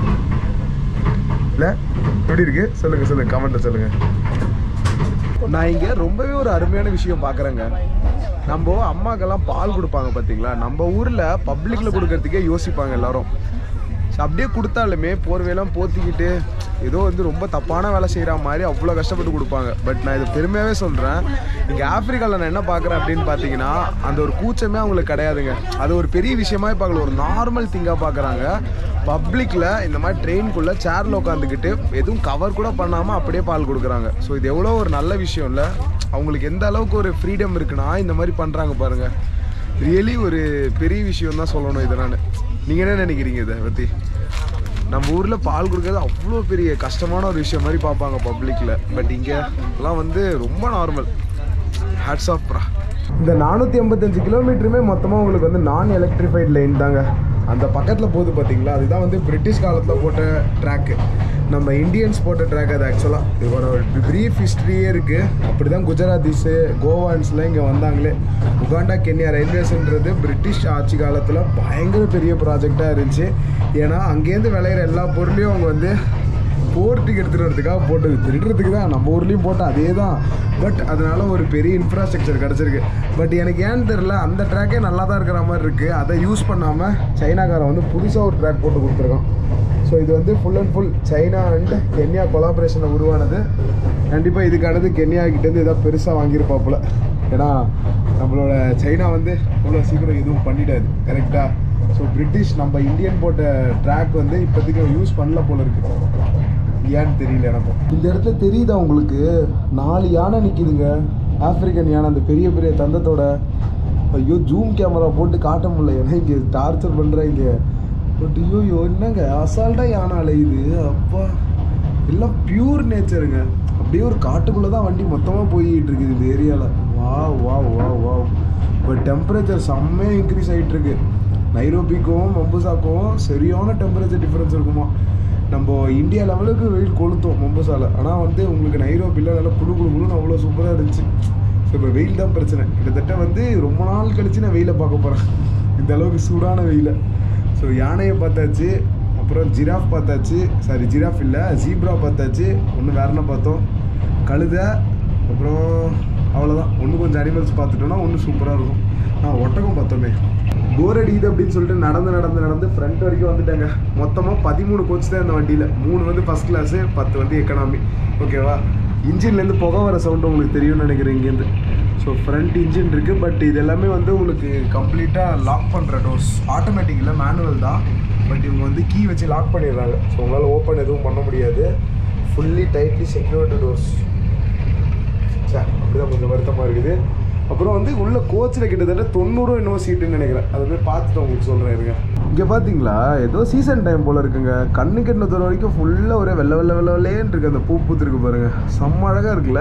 இல்லை எப்படி இருக்குது சொல்லுங்கள், கமெண்ட்டில் சொல்லுங்கள். நான் இங்கே ரொம்பவே ஒரு அருமையான விஷயம் பார்க்குறேங்க. நம்ம அம்மாக்கெல்லாம் பால் கொடுப்பாங்க பார்த்தீங்களா, நம்ம ஊரில் பப்ளிக்கில் கொடுக்கறதுக்கே யோசிப்பாங்க எல்லோரும். அப்படியே கொடுத்தாலுமே போர்வையெல்லாம் போத்திக்கிட்டு ஏதோ வந்து ரொம்ப தப்பான வேலை செய்கிற மாதிரி அவ்வளோ கஷ்டப்பட்டு கொடுப்பாங்க. பட் நான் இதை பெருமையாகவே சொல்கிறேன். இங்கே ஆஃப்ரிக்காவில் நான் என்ன பார்க்குறேன் அப்படின்னு பார்த்தீங்கன்னா அந்த ஒரு கூச்சமே அவங்களுக்கு கிடையாதுங்க. அது ஒரு பெரிய விஷயமா பார்க்கல, ஒரு நார்மல் திங்காக பார்க்குறாங்க. பப்ளிக்கில் இந்த மாதிரி ட்ரெயின்குள்ளே சேரில் உட்காந்துக்கிட்டு எதுவும் கவர் கூட பண்ணாமல் அப்படியே பால் கொடுக்குறாங்க. ஸோ இது எவ்வளோ ஒரு நல்ல விஷயம் இல்லை. அவங்களுக்கு எந்த அளவுக்கு ஒரு ஃப்ரீடம் இருக்குன்னா இந்த மாதிரி பண்ணுறாங்க பாருங்கள். ரியலி ஒரு பெரிய விஷயம் தான் சொல்லணும் இதை. நீங்கள் என்ன நினைக்கிறீங்க இதை பற்றி? நம்ம ஊரில் பால் கொடுக்கறது அவ்வளோ பெரிய கஷ்டமான ஒரு விஷயம் மாதிரி பார்ப்பாங்க பப்ளிக்கில். பட் இங்கே எல்லாம் வந்து ரொம்ப நார்மல். ஹேட்ஸ் ஆஃப் ப்ரா. இந்த 485 கிலோமீட்டருமே மொத்தமாக உங்களுக்கு வந்து நான் எலக்ட்ரிஃபைட் லைன் தாங்க. அந்த பக்கத்தில் போகுது பார்த்தீங்களா, அதுதான் வந்து பிரிட்டிஷ் காலத்தில் போட்ட ட்ராக்கு. நம்ம இந்தியன்ஸ் போட்ட ட்ராக் அது. ஆக்சுவலாக இதோட ஒரு ப்ரீஃப் ஹிஸ்ட்ரியே இருக்குது. அப்படி தான் குஜராத்திஸு கோவான்ஸ்லாம் இங்கே வந்தாங்களே. உகாண்டா கென்யா ரயில்வேஸ்ன்றது பிரிட்டிஷ் ஆட்சி காலத்தில் பயங்கர பெரிய ப்ராஜெக்டாக இருந்துச்சு. ஏன்னா அங்கேருந்து விளையிற எல்லா பொருளையும் அவங்க வந்து போர்ட்டுக்கு எடுத்துகிட்டு வரதுக்காக போட்டது. திருடுறதுக்கு தான் நம்ம ஊர்லேயும் போட்டால் அதே தான். பட் அதனால ஒரு பெரிய இன்ஃப்ராஸ்ட்ரக்சர் கிடச்சிருக்கு. பட் எனக்கு ஏன்னு தெரில, அந்த ட்ராக்கே நல்லா தான் இருக்கிற மாதிரி இருக்குது. அதை யூஸ் பண்ணாமல் சைனாக்காரன் வந்து புதுசாக ஒரு ட்ராக் போட்டு கொடுத்துருக்கான். ஸோ இது வந்து full and full China and Kenya கொலாபரேஷனில் உருவானது. கண்டிப்பாக இதுக்கானது கென்யாக்கிட்டேருந்து ஏதாவது பெருசாக வாங்கியிருப்பாப்புல. ஏன்னா நம்மளோட சைனா வந்து இவ்வளோ சீக்கிரம் எதுவும் பண்ணிடாது, கரெக்டாக. ஸோ பிரிட்டிஷ் நம்ம இந்தியன் போட்ட ட்ராக் வந்து இப்போதைக்கு யூஸ் பண்ணல போல இருக்குது. ஏன்னு தெரியல எனக்கும். இந்த இடத்துல தெரியுதா உங்களுக்கு, 4 யானை நிற்கிதுங்க, ஆப்பிரிக்கன் யானை, அந்த பெரிய பெரிய தந்தத்தோட. ஐயோ ஜூம் கேமரா போட்டு காட்ட முடியல, ஏன்னா இங்கே டார்ச்சர் பண்ணுறாங்க. பட் ஐயோ என்னங்க அசால்ட்டாக யானை அலையுது. அப்பா எல்லாம் பியூர் நேச்சருங்க. அப்படியே ஒரு காட்டுக்குள்ளே தான் வண்டி மொத்தமாக போய்கிட்டு இருக்குது இந்த ஏரியாவில். வா வா வா வா. பட் டெம்பரேச்சர் செம்மையாக இன்க்ரீஸ் ஆகிட்டுருக்கு. நைரோபிக்கும் மம்புசாக்கும் சரியான டெம்பரேச்சர் டிஃப்ரென்ஸ் இருக்குமா. நம்ம இந்தியா லெவலுக்கு வெயில் கொளுத்தோம் மம்புசாவில். ஆனால் வந்து உங்களுக்கு நைரோபியில் நல்லா குழு குழுன்னு அவ்வளோ சூப்பராக இருந்துச்சு. ஸோ இப்போ வெயில் தான் பிரச்சனை. கிட்டத்தட்ட வந்து ரொம்ப நாள் கழிச்சு நான் வெயிலை பார்க்க போகிறேன், இந்த அளவுக்கு சூடான வெயிலை. ஸோ யானையை பார்த்தாச்சு, அப்புறம் ஜிராஃப் பார்த்தாச்சு. சாரி ஜிராஃப் இல்லை, ஜீப்ரா பார்த்தாச்சு. ஒன்று வேற என்ன பார்த்தோம், கழுதை. அப்புறம் அவ்வளோதான். ஒன்று கொஞ்சம் அனிமல்ஸ் பார்த்துட்டோன்னா ஒன்று சூப்பராக இருக்கும். ஒட்டகம் பார்த்தோமே. போர் அடிக்குது அப்படின்னு சொல்லிட்டு நடந்து ஃப்ரண்ட் வரைக்கும் வந்துட்டாங்க. மொத்தமாக 13 கோச் தான் இந்த வண்டியில். 3 வந்து ஃபஸ்ட் கிளாஸு, 10 வந்து எக்கனாமி. ஓகேவா. இன்ஜின்லேருந்து புகை வர சவுண்டு உங்களுக்கு தெரியும்னு நினைக்கிறேன் இங்கேருந்து. ஸோ ஃப்ரண்ட் இன்ஜின் இருக்குது. பட் இது எல்லாமே வந்து உங்களுக்கு கம்ப்ளீட்டாக லாக் பண்ணுற டோர்ஸ். ஆட்டோமேட்டிக் இல்லை, மேனுவல் தான். பட் இவங்க வந்து கீ வச்சு லாக் பண்ணிடுறாங்க. ஸோ உங்களால் ஓப்பன் எதுவும் பண்ண முடியாது. Fully tightly secured doors. Sir அப்படிதான் கொஞ்சம் வருத்தமாக இருக்குது. அப்புறம் வந்து உள்ள கோச்சில் கிட்டத்தட்ட 90 என்னவோ சீட்டுன்னு நினைக்கிறேன். அதை போய் பார்த்துட்டு உங்களுக்கு சொல்கிறேன் இருங்க. இங்கே பார்த்தீங்களா, ஏதோ சீசன் டைம் போல் இருக்குங்க. கண்ணு கெட்டின தூரம் வரைக்கும் ஃபுல்லாக ஒரே வெள்ளைன்னு இருக்குது. அந்த பூ பூத்துருக்கு பாருங்கள், செம்ம அழகாக இருக்குல்ல.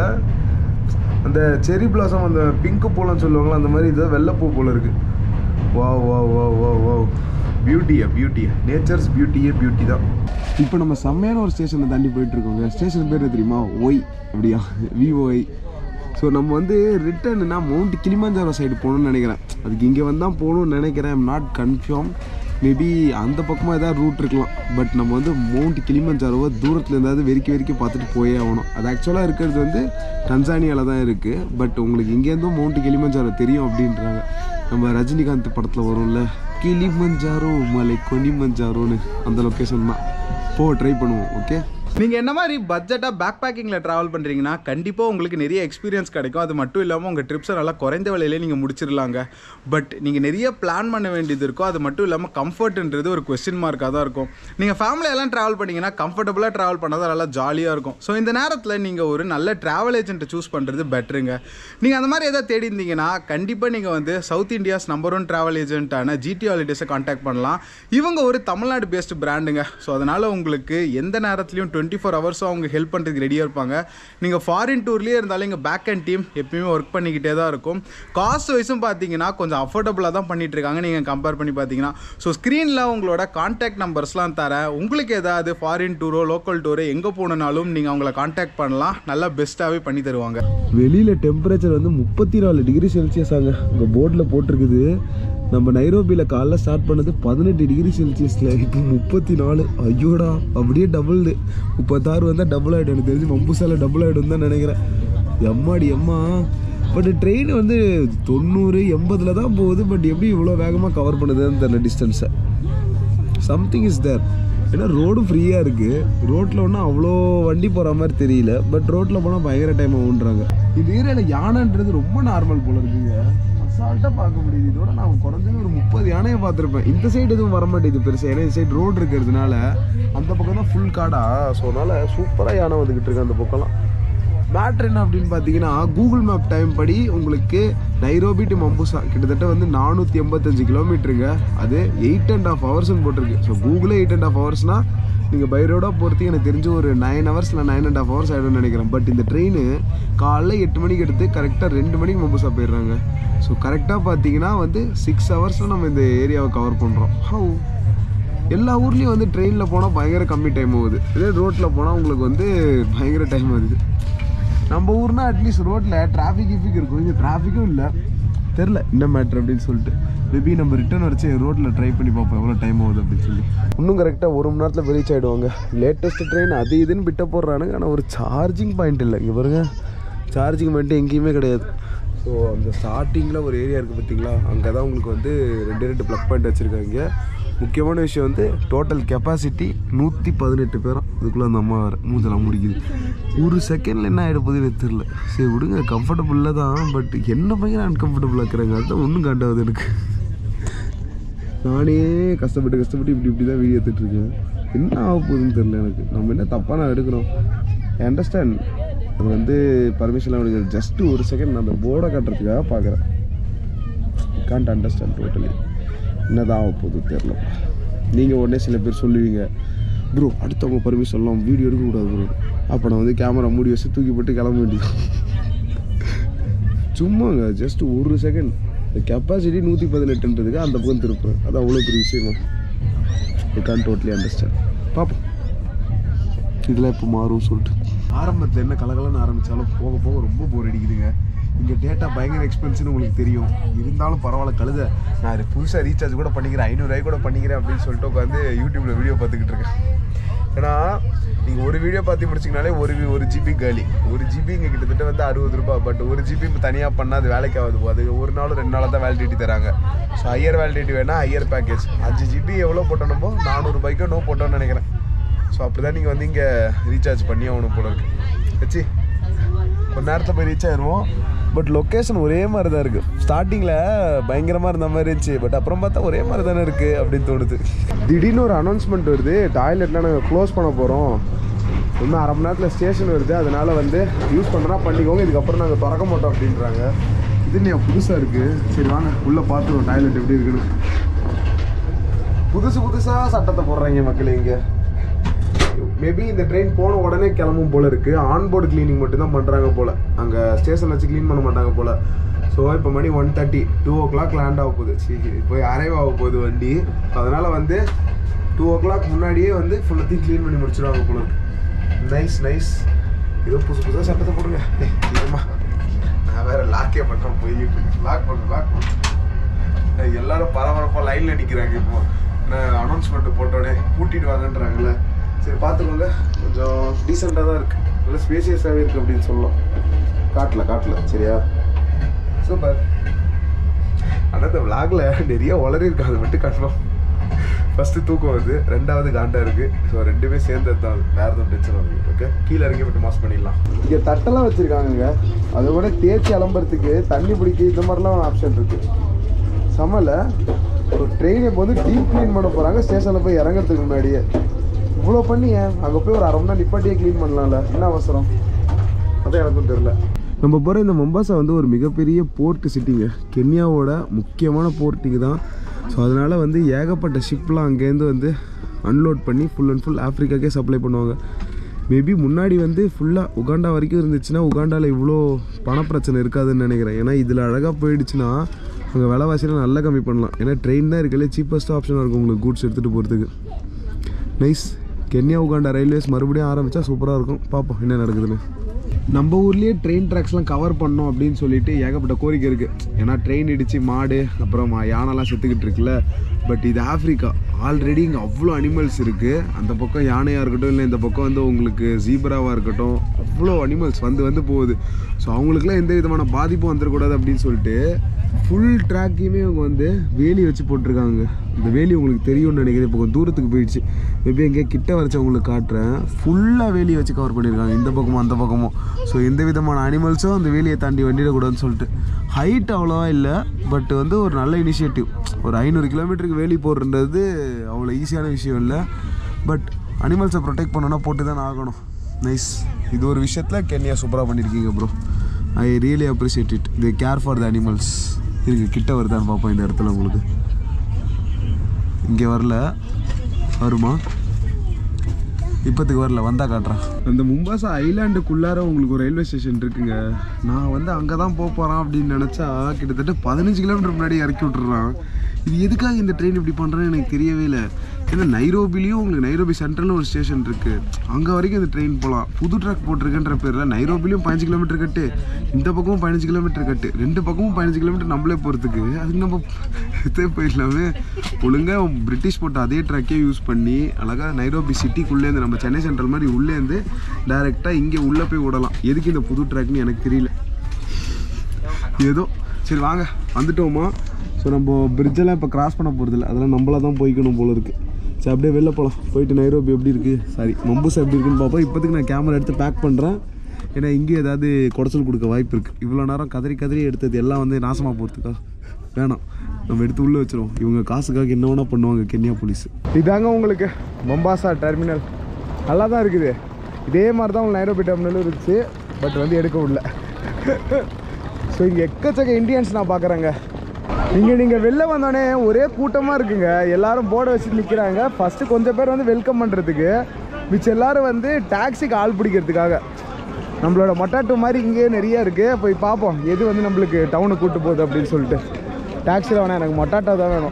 அந்த செரி பிளாசம், அந்த பிங்க்கு பூலாம் சொல்லுவாங்களா, அந்த மாதிரி இதோ வெள்ளை பூ போல் இருக்குது. வா வா வா வா வா. பியூட்டியா நேச்சர்ஸ் பியூட்டி தான். இப்போ நம்ம செம்மையான ஒரு ஸ்டேஷனை தாண்டி போயிட்டுருக்கோங்க. ஸ்டேஷன் பேர் தெரியுமா, ஒய் அப்படியா, விஓஐ. ஸோ நம்ம வந்து ரிட்டர்னுனா மவுண்ட் கிளிமஞ்சாரோ சைடு போகணுன்னு நினைக்கிறேன். அதுக்கு இங்கே வந்தால் போகணுன்னு நினைக்கிறேன். I'm not confirm. மேபி அந்த பக்கமாக ஏதாவது ரூட் இருக்கலாம். பட் நம்ம வந்து மவுண்ட் கிளிமஞ்சாரோவை தூரத்தில் இருந்தாவது வெறிக்கி பார்த்துட்டு போயே ஆகணும். அது ஆக்சுவலாக இருக்கிறது வந்து டன்சானியாவில் தான் இருக்குது. பட் உங்களுக்கு இங்கேருந்தும் மவுண்ட் கிளிமஞ்சாரோ தெரியும் அப்படின்றாங்க. நம்ம ரஜினிகாந்த் படத்தில் வரும்ல, கிளிமஞ்சாரோ மலை கொனிமஞ்சாரோன்னு, அந்த லொக்கேஷன் தான். ட்ரை பண்ணுவோம். ஓகே. நீங்கள் என்ன மாதிரி பட்ஜெட்டாக பேக் பேக்கிங்கில் ட்ராவல் பண்ணுறீங்கன்னா கண்டிப்பாக உங்களுக்கு நிறைய எக்ஸ்பீரியன்ஸ் கிடைக்கும். அது மட்டும் இல்லாமல் உங்கள் ட்ரிப்ஸை நல்லா குறைந்த விலையிலே நீங்கள் முடிச்சிடலாங்க. பட் நீங்கள் நிறைய பிளான் பண்ண வேண்டியது இருக்கும். அது மட்டும் இல்லாமல் கம்ஃபர்ட்ன்றது ஒரு கொஸ்டின் மார்க்காக தான் இருக்கும். நீங்கள் ஃபேமிலியெல்லாம் ட்ராவல் பண்ணிங்கன்னா கம்ஃபர்டபுளாக ட்ராவல் பண்ணால் தான் நல்லா ஜாலியாக இருக்கும். ஸோ இந்த நேரத்தில் நீங்கள் ஒரு நல்ல ட்ராவல் ஏஜென்ட்டை சூஸ் பண்ணுறது பெட்டருங்க. நீங்கள் அந்த மாதிரி எதாவது தேடி இருந்தீங்கன்னா கண்டிப்பாக நீங்கள் வந்து சவுத் இந்தியாஸ் நம்பர் 1 ட்ராவல் ஏஜென்ட்டான ஜிடி ஹாலிடேஸை கான்டாக்ட் பண்ணலாம். இவங்க ஒரு தமிழ்நாடு பேஸ்டு பிராண்டுங்க. ஸோ அதனால் உங்களுக்கு எந்த நேரத்துலையும் 24 ஹவர்ஸும் அவங்க ஹெல்ப் பண்ணுறதுக்கு ரெடியாக இருப்பாங்க. நீங்கள் ஃபாரின் டூர்லேயே இருந்தாலும் இங்கே பேக் அண்ட் டீம் எப்பயுமே ஒர்க் பண்ணிக்கிட்டே தான் இருக்கும். காஸ்ட் வைஸும் பார்த்தீங்கன்னா கொஞ்சம் அஃபோர்டபுளாக தான் பண்ணிகிட்டு இருக்காங்க நீங்கள் கம்பேர் பண்ணி பார்த்தீங்கன்னா. ஸோ ஸ்க்ரீனில் உங்களோட கான்டாக்ட் நம்பர்ஸ்லாம் தரேன். உங்களுக்கு ஏதாவது ஃபாரின் டூரோ லோக்கல் டூரோ எங்கே போகணுன்னாலும் நீங்கள் அவங்கள கான்டாக்ட் பண்ணலாம். நல்லா பெஸ்ட்டாகவே பண்ணி தருவாங்க. வெளியில் டெம்பரேச்சர் வந்து 34 டிகிரி செல்சியஸ் ஆங்க. இங்கே போர்டில் போட்டிருக்குது. நம்ம நைரோபியில் காலைல ஸ்டார்ட் பண்ணது 18 டிகிரி செல்சியஸில், இப்போ 34. ஐயோடா, அப்படியே டபுள்டு. 36 வந்தால் டபுள் ஆகிடும். எனக்கு தெரிஞ்சு மம்புசால டபுள் ஆகிடும் தான் நினைக்கிறேன். எம்மா. பட் ட்ரெயின் வந்து 90-80 தான் போகுது. பட் எப்படி இவ்வளோ வேகமாக கவர் பண்ணுதுன்னு தெரியல டிஸ்டன்ஸை. Something is there. ஏன்னா ரோடும் ஃப்ரீயாக இருக்குது. ரோட்டில் ஒன்றும் அவ்வளோ வண்டி போகிற மாதிரி தெரியல. பட் ரோட்டில் போனால் பயங்கர டைம் ஆகுன்றாங்க. இந்த ஏரியாவில் யானைன்றது ரொம்ப நார்மல் போல் இருக்குங்க. அசால்ட்டாக பார்க்க முடியுது. இதோட நான் குறைஞ்சது ஒரு 30 யானையை பார்த்துருப்பேன். இந்த சைடு எதுவும் வர மாட்டேங்குது பெருசாக. ஏன்னா இந்த சைடு ரோடு இருக்கிறதுனால அந்த பக்கம் தான் ஃபுல் காடா. ஸோ அதனால் சூப்பராக யானை வந்துக்கிட்டு இருக்கு அந்த பக்கம்லாம். மேட்ரு என்ன அப்படின்னு பார்த்தீங்கன்னா, கூகுள் மேப் டைம் படி உங்களுக்கு நைரோபி டு மம்புசா கிட்டத்தட்ட வந்து 485 கிலோமீட்டருங்க. அது 8.5 ஹவர்ஸ்ன்னு போட்டிருக்கு. ஸோ கூகுளே 8.5 ஹவர்ஸ்னால் நீங்கள் பை ரோடாக போகிறதுக்கு எனக்கு தெரிஞ்சு ஒரு 9 ஹவர்ஸ் இல்லை 9.5 ஹவர்ஸ் ஆகிடும்னு நினைக்கிறேன். பட் இந்த ட்ரெயின் காலைல 8 மணிக்கு எடுத்து கரெக்டாக 2 மணிக்கு மம்புசா போயிடுறாங்க. ஸோ கரெக்டாக பார்த்தீங்கன்னா வந்து 6 ஹவர்ஸில் நம்ம இந்த ஏரியாவை கவர் பண்ணுறோம். ஹவு எல்லா ஊர்லேயும் வந்து ட்ரெயினில் போனால் பயங்கர கம்மி டைம் ஆகுது, இதே ரோட்டில் போனால் உங்களுக்கு வந்து பயங்கர டைம் ஆகுது. நம்ம ஊர்னா அட்லீஸ்ட் ரோட்டில் டிராஃபிக் இருக்கும், இங்கே டிராஃபிக்கும் இல்லை. தெரில என்ன மேட்ரு அப்படின்னு சொல்லிட்டு மேபி நம்ம ரிட்டர்ன் வச்சு ரோட்டில் ட்ரை பண்ணி பார்ப்போம் எவ்வளோ டைம் ஆகுது அப்படின்னு சொல்லி. இன்னும் கரெக்டாக 1 மணி நேரத்தில் ரீச் ஆகிடுவாங்க. லேட்டஸ்ட் ட்ரெயின் அது இதுன்னு பிட்ட போடுறானுங்க, ஆனால் ஒரு சார்ஜிங் பாயிண்ட் இல்லை. இங்கே பாருங்க, சார்ஜிங் பாயிண்ட்டு எங்கேயுமே கிடையாது. ஸோ அந்த ஸ்டார்டிங்கில் ஒரு ஏரியா இருக்குது பார்த்தீங்களா, அங்கே தான் உங்களுக்கு வந்து 2 ப்ளக் பாயிண்ட் வச்சுருக்காங்க. முக்கியமான விஷயம் வந்து டோட்டல் கெப்பாசிட்டி 118 பேரும். அதுக்குள்ளே அந்த அம்மா வேறு மூஞ்செல்லாம் முடிக்குது. ஒரு செகண்டில் என்ன ஆகிட போகுதுன்னு தெரில. சரி விடுங்க, கம்ஃபர்டபுளில் தான், பட் என்ன பயங்கர அன்கம்ஃபர்டபுளாக இருக்கிறாங்க. அதுதான் ஒன்றும் காண்டாகுது எனக்கு. நானே கஷ்டப்பட்டு இப்படி தான் வீடியோ எடுத்துகிட்ருக்கேன். என்ன ஆக போகுதுன்னு தெரில எனக்கு. நம்ம என்ன தப்பாக நான் எடுக்கிறோம், அண்டர்ஸ்டாண்ட். அது வந்து பர்மிஷன்லாம் எடுக்கிறது ஜஸ்ட்டு ஒரு செகண்ட் நான் அந்த போர்டை கட்டுறதுக்காக பார்க்குறேன். Can't understand totally. என்னதான் ஆக போகுது தெரில. நீங்கள் உடனே சில பேர் சொல்லுவீங்க, ப்ரோ அடுத்தவங்க பர்மிஷன்லாம் வீடியோ எடுக்கக்கூடாது ப்ரோ. அப்போ நான் வந்து கேமரா மூடி வச்சு தூக்கி போட்டு கிளம்ப வேண்டியது. சும்மாங்க ஜஸ்ட் ஒரு செகண்ட். இந்த கெப்பாசிட்டி 118ன்றதுக்கு அந்த பக்கம் திருப்புறேன். அது அவ்வளோ பெரிய விஷயமா. I can't totally understand. பார்ப்போம் இதெல்லாம் இப்போ மாறும் சொல்லிட்டு. ஆரம்பத்தில் என்ன கலகலன்னு ஆரம்பித்தாலும் போக போக ரொம்ப போர் அடிக்குதுங்க. இங்கே டேட்டா பயங்கர எக்ஸ்பென்சிவ்னு உங்களுக்கு தெரியும். இருந்தாலும் பரவாயில்ல, கழுத நான் புதுசாக ரீசார்ஜ் கூட பண்ணிக்கிறேன், 500 ரூபாய் கூட பண்ணிக்கிறேன் அப்படின்னு சொல்லிட்டு உட்காந்து யூடியூப்பில் வீடியோ பார்த்துக்கிட்டு இருக்கேன். ஏன்னா நீங்கள் ஒரு வீடியோ பார்த்து முடிச்சிங்கனாலே ஒரு ஜிபி காலி. 1 ஜிபி இங்கே கிட்டத்தட்ட வந்து 60 ரூபா. பட் 1 ஜிபி தனியாக பண்ணால் அது வேலைக்கு ஆகுது. அது 1 நாள் 2 நாளாக தான் வேலிடிட்டி தராங்க. ஸோ ஹையர் வேலிடிட்டி வேணால் ஹையர் பேக்கேஜ். 5 ஜிபி எவ்வளோ போட்டோமோ 400 ரூபாய்க்கோ நோ போட்டோன்னு நினைக்கிறேன். ஸோ அப்படி தான் நீங்கள் வந்து இங்கே ரீசார்ஜ் பண்ணி ஆகணும் போல இருக்குது. வச்சு கொஞ்ச நேரத்தில் போய் ரீச் ஆயிடுவோம். பட் லொக்கேஷன் ஒரே மாதிரி தான் இருக்குது. ஸ்டார்டிங்கில் பயங்கரமாக இருந்த மாதிரி இருந்துச்சு, பட் அப்புறம் பார்த்தா ஒரே மாதிரி தானே இருக்குது அப்படின்னு தோணுது. திடீர்னு ஒரு அனௌன்ஸ்மெண்ட் வருது, டாய்லெட்லாம் நாங்கள் க்ளோஸ் பண்ண போகிறோம், இன்னும் 1/2 மணி நேரத்தில் ஸ்டேஷன் வருது, அதனால் வந்து யூஸ் பண்ணுறா பண்ணிக்கோங்க, இதுக்கப்புறம் நாங்கள் திறக்க மாட்டோம் அப்படின்றாங்க. இது இல்லையா புதுசாக இருக்குது. சரி வாங்க உள்ளே பார்த்துருவோம் டாய்லெட் எப்படி இருக்குன்னு. புதுசாக சட்டத்தை போடுறாங்க மக்கள் இங்கே. மேபி இந்த ட்ரெயின் போன உடனே கிளம்பும் போல் இருக்குது. ஆன்போர்டு க்ளீனிங் மட்டும்தான் பண்ணுறாங்க போல், அங்கே ஸ்டேஷன் வச்சு க்ளீன் பண்ண மாட்டாங்க போல். ஸோ இப்போ மணி 1:30, 2 o'clock லேண்ட் ஆக போகுது. சரி போய் அரைவ் ஆக போகுது வண்டி. அதனால் வந்து 2 o'clock முன்னாடியே வந்து ஃபுல்லத்தையும் க்ளீன் பண்ணி முடிச்சிடுவாங்க போல இருக்கு. நைஸ். ஏதோ புதுசாக சட்டத்தை போடுங்க. இதுமா நான் வேறு லாக்கே பண்ணுறேன், போய்கிட்டு லாக் பண்ண எல்லாரும் பரபரப்பாக லைனில் நிற்கிறாங்க. இப்போ நான் அனௌன்ஸ்மெண்ட்டு போட்டோடனே கூட்டிகிட்டு வாங்கன்றாங்கல்ல. சரி பார்த்துக்கோங்க, கொஞ்சம் டீசெண்டாக தான் இருக்குது, நல்லா ஸ்பேசியஸாகவே இருக்குது அப்படின்னு சொல்லலாம். காட்டல சரியா, சூப்பர். ஆனால் இந்த விளாகில் நிறைய வளரி இருக்குது, அது மட்டும் கன்ஃபார்ம். ஃபஸ்ட்டு தூக்கம் வருது, 2வது காண்டா இருக்குது. ஸோ 2மே சேர்ந்தது தான், வேறு எதுவும் பிரச்சனை வருது. ஓகே, கீழே இறங்கி விட்டு மாஸ் பண்ணிடலாம். இங்கே தட்டெல்லாம் வச்சுருக்காங்க, அதை விட தேய்ச்சி அலம்புறதுக்கு தண்ணி பிடிக்க இந்த மாதிரிலாம் ஆப்ஷன் இருக்குது. சமல ஒரு ட்ரெயினை இப்போ வந்து டீப் க்ளீன் பண்ண போகிறாங்க ஸ்டேஷனில் போய் இறங்குறதுக்கு முன்னாடியே. இவ்வளோ பண்ணிங்க அங்கே போய் ஒரு 1/2 மணி நேரம் நிப்பாட்டியே க்ளீன் பண்ணலாம்ல, என்ன அவசரம்? அதான் எனக்கும் தெரில. நம்ம போகிற இந்த மொம்பாசா வந்து ஒரு மிகப்பெரிய போர்ட்டு சிட்டிங்க, கென்யாவோட முக்கியமான போர்ட்டிங் தான். ஸோ அதனால் வந்து ஏகப்பட்ட ஷிப்லாம் அங்கேருந்து வந்து அன்லோட் பண்ணி ஃபுல் அண்ட் ஃபுல் ஆஃப்ரிக்காக்கே சப்ளை பண்ணுவாங்க. மேபி முன்னாடி வந்து ஃபுல்லாக உகாண்டா வரைக்கும் இருந்துச்சுன்னா உகாண்டாவில் இவ்வளோ பணப்பிரச்சனை இருக்காதுன்னு நினைக்கிறேன். ஏன்னா இதில் அழகாக போயிடுச்சுன்னா அங்கே விலைவாசியில் நல்லா கம்மி பண்ணலாம். ஏன்னா ட்ரெயின் தான் இருக்கலே சீப்பஸ்ட் ஆப்ஷனாக இருக்கும் உங்களுக்கு கூட்ஸ் எடுத்துகிட்டு போகிறதுக்கு. நைஸ். கென்யா உகாண்டா ரயில்வேஸ் மறுபடியும் ஆரம்பித்தா சூப்பராக இருக்கும். பார்ப்போம் என்ன நடக்குதுன்னு. நம்ம ஊர்லேயே ட்ரெயின் ட்ராக்ஸ்லாம் கவர் பண்ணோம் அப்படின்னு சொல்லிட்டு ஏகப்பட்ட கோரிக்கை இருக்குது. ஏன்னா ட்ரெயின் இடித்து மாடு அப்புறம் யானைலாம் செத்துக்கிட்டு இருக்குல்ல. பட் இது ஆஃப்ரிக்கா, ஆல்ரெடி இங்கே அவ்வளோ அனிமல்ஸ் இருக்குது. அந்த பக்கம் யானையாக இருக்கட்டும், இல்லை இந்த பக்கம் வந்து உங்களுக்கு ஜீப்ராவாக இருக்கட்டும், அவ்வளோ அனிமல்ஸ் வந்து போகுது. ஸோ அவங்களுக்குலாம் எந்த விதமான பாதிப்பும் வந்துடக்கூடாது அப்படின்னு சொல்லிட்டு ஃபுல் ட்ராக்கையுமே அவங்க வந்து வேலி வச்சு போட்டிருக்காங்க. இந்த வேலி உங்களுக்கு தெரியும்னு நினைக்கிறேன். இப்போ கொஞ்சம் தூரத்துக்கு போயிடுச்சு, மேபி எங்கேயே கிட்ட வரைச்சி உங்களுக்கு காட்டுறேன். ஃபுல்லாக வேலியை வச்சு கவர் பண்ணியிருக்காங்க, இந்த பக்கமும் அந்த பக்கமும். ஸோ எந்த விதமான அனிமல்ஸும் அந்த வேலியை தாண்டி வண்டிடக்கூடாதுன்னு சொல்லிட்டு. ஹைட் அவ்வளோவா இல்லை, பட் வந்து ஒரு நல்ல இனிஷியேட்டிவ். ஒரு 500 கிலோமீட்டருக்கு வேலி போடுறது அவ்வளோ ஈஸியான விஷயம் இல்லை. பட் அனிமல்ஸை ப்ரொடெக்ட் பண்ணணும்னா போட்டு தான் ஆகணும். நைஸ். இது ஒரு விஷயத்தில் கென்யா சூப்பராக பண்ணியிருக்கீங்க bro. I really appreciate it. They care for the animals. இருக்குது கிட்ட வருதான்னு பார்ப்போம் இந்த இடத்துல. உங்களுக்கு இங்கே வரல, வருமா? இப்போத்துக்கு வரல, வந்தால் காட்டுறேன். அந்த மும்பாசா ஐலாண்டுக்குள்ளார உங்களுக்கு ஒரு ரயில்வே ஸ்டேஷன் இருக்குங்க. நான் வந்து அங்கே தான் போக போகிறேன் அப்படின்னு நினச்சா கிட்டத்தட்ட 15 கிலோமீட்டர் முன்னாடி இறக்கி விட்டுறான். இது எதுக்காக இந்த ட்ரெயின் இப்படி பண்ணுறேன்னு எனக்கு தெரியவே இல்லை. ஏன்னா நைரோபிலையும் உங்களுக்கு நைரோபி சென்ட்ரல்னு ஒரு ஸ்டேஷன் இருக்குது, அங்கே வரைக்கும் இந்த ட்ரெயின் போகலாம். புது ட்ராக் போட்டிருக்குன்ற பேரில் நைரோபிலையும் 15 கிலோமீட்டர் கட்டு, இந்த பக்கமும் 15 கிலோமீட்டர் கட்டு, 2 பக்கமும் 15 கிலோமீட்டர் நம்மளே போகிறதுக்கு அதுக்கு நம்ம இதே போயிடலாமே. ஒழுங்காக பிரிட்டிஷ் போட்ட அதே ட்ராக்கே யூஸ் பண்ணி அழகாக நைரோபி சிட்டிக்குள்ளேருந்து நம்ம சென்னை சென்ட்ரல் மாதிரி உள்ளேருந்து டைரெக்டாக இங்கே உள்ளே போய் விடலாம். எதுக்கு இந்த புது ட்ராக்னு எனக்கு தெரியல. ஏதோ சரி வாங்க வந்துட்டோமா. ஸோ நம்ம பிரிட்ஜெல்லாம் இப்போ கிராஸ் பண்ண போகிறதில்ல, அதெல்லாம் நம்மளாக தான் போய்க்கணும் போல இருக்குது. சரி அப்படியே வெளில போகலாம். போயிட்டு நைரோபி எப்படி இருக்குது, சாரி மம்பூசா எப்படி இருக்குன்னு பார்ப்போம். இப்போதைக்கு நான் கேமரா எடுத்து பேக் பண்ணுறேன், ஏன்னா இங்கேயும் ஏதாவது குடைச்சல் கொடுக்க வாய்ப்பு இருக்குது. இவ்வளோ நேரம் கதறி எடுத்தது எல்லாம் வந்து நாசமாக போகிறதுக்கா வேணாம், நம்ம எடுத்து உள்ளே வச்சிருவோம். இவங்க காசுக்காக என்ன வேணால் பண்ணுவாங்க கென்யா போலீஸ். இதாங்க உங்களுக்கு மம்பாசா டெர்மினல். நல்லா தான் இருக்குது. இதே மாதிரி தான் உங்களுக்கு நைரோபி டெர்மினலும் இருந்துச்சு, பட் வந்து எடுக்க முடியல. ஸோ இங்கே எக்கச்சக்க இண்டியன்ஸ் நான் பார்க்குறேங்க. நீங்கள் வெளில வந்தோடனே ஒரே கூட்டமாக இருக்குங்க. எல்லோரும் போர்டை வச்சுட்டு நிற்கிறாங்க. ஃபஸ்ட்டு கொஞ்சம் பேர் வந்து வெல்கம் பண்ணுறதுக்கு, மிச்சம் எல்லோரும் வந்து டாக்ஸிக்கு ஆள் பிடிக்கிறதுக்காக. நம்மளோட மொட்டாட்டோ மாதிரி இங்கேயே நிறைய இருக்குது. போய் பார்ப்போம் எது வந்து நம்மளுக்கு டவுனுக்கு கூட்டு போகுது அப்படின்னு சொல்லிட்டு. டாக்ஸியில் வேணாம், எனக்கு மொட்டாட்டோ தான் வேணும்.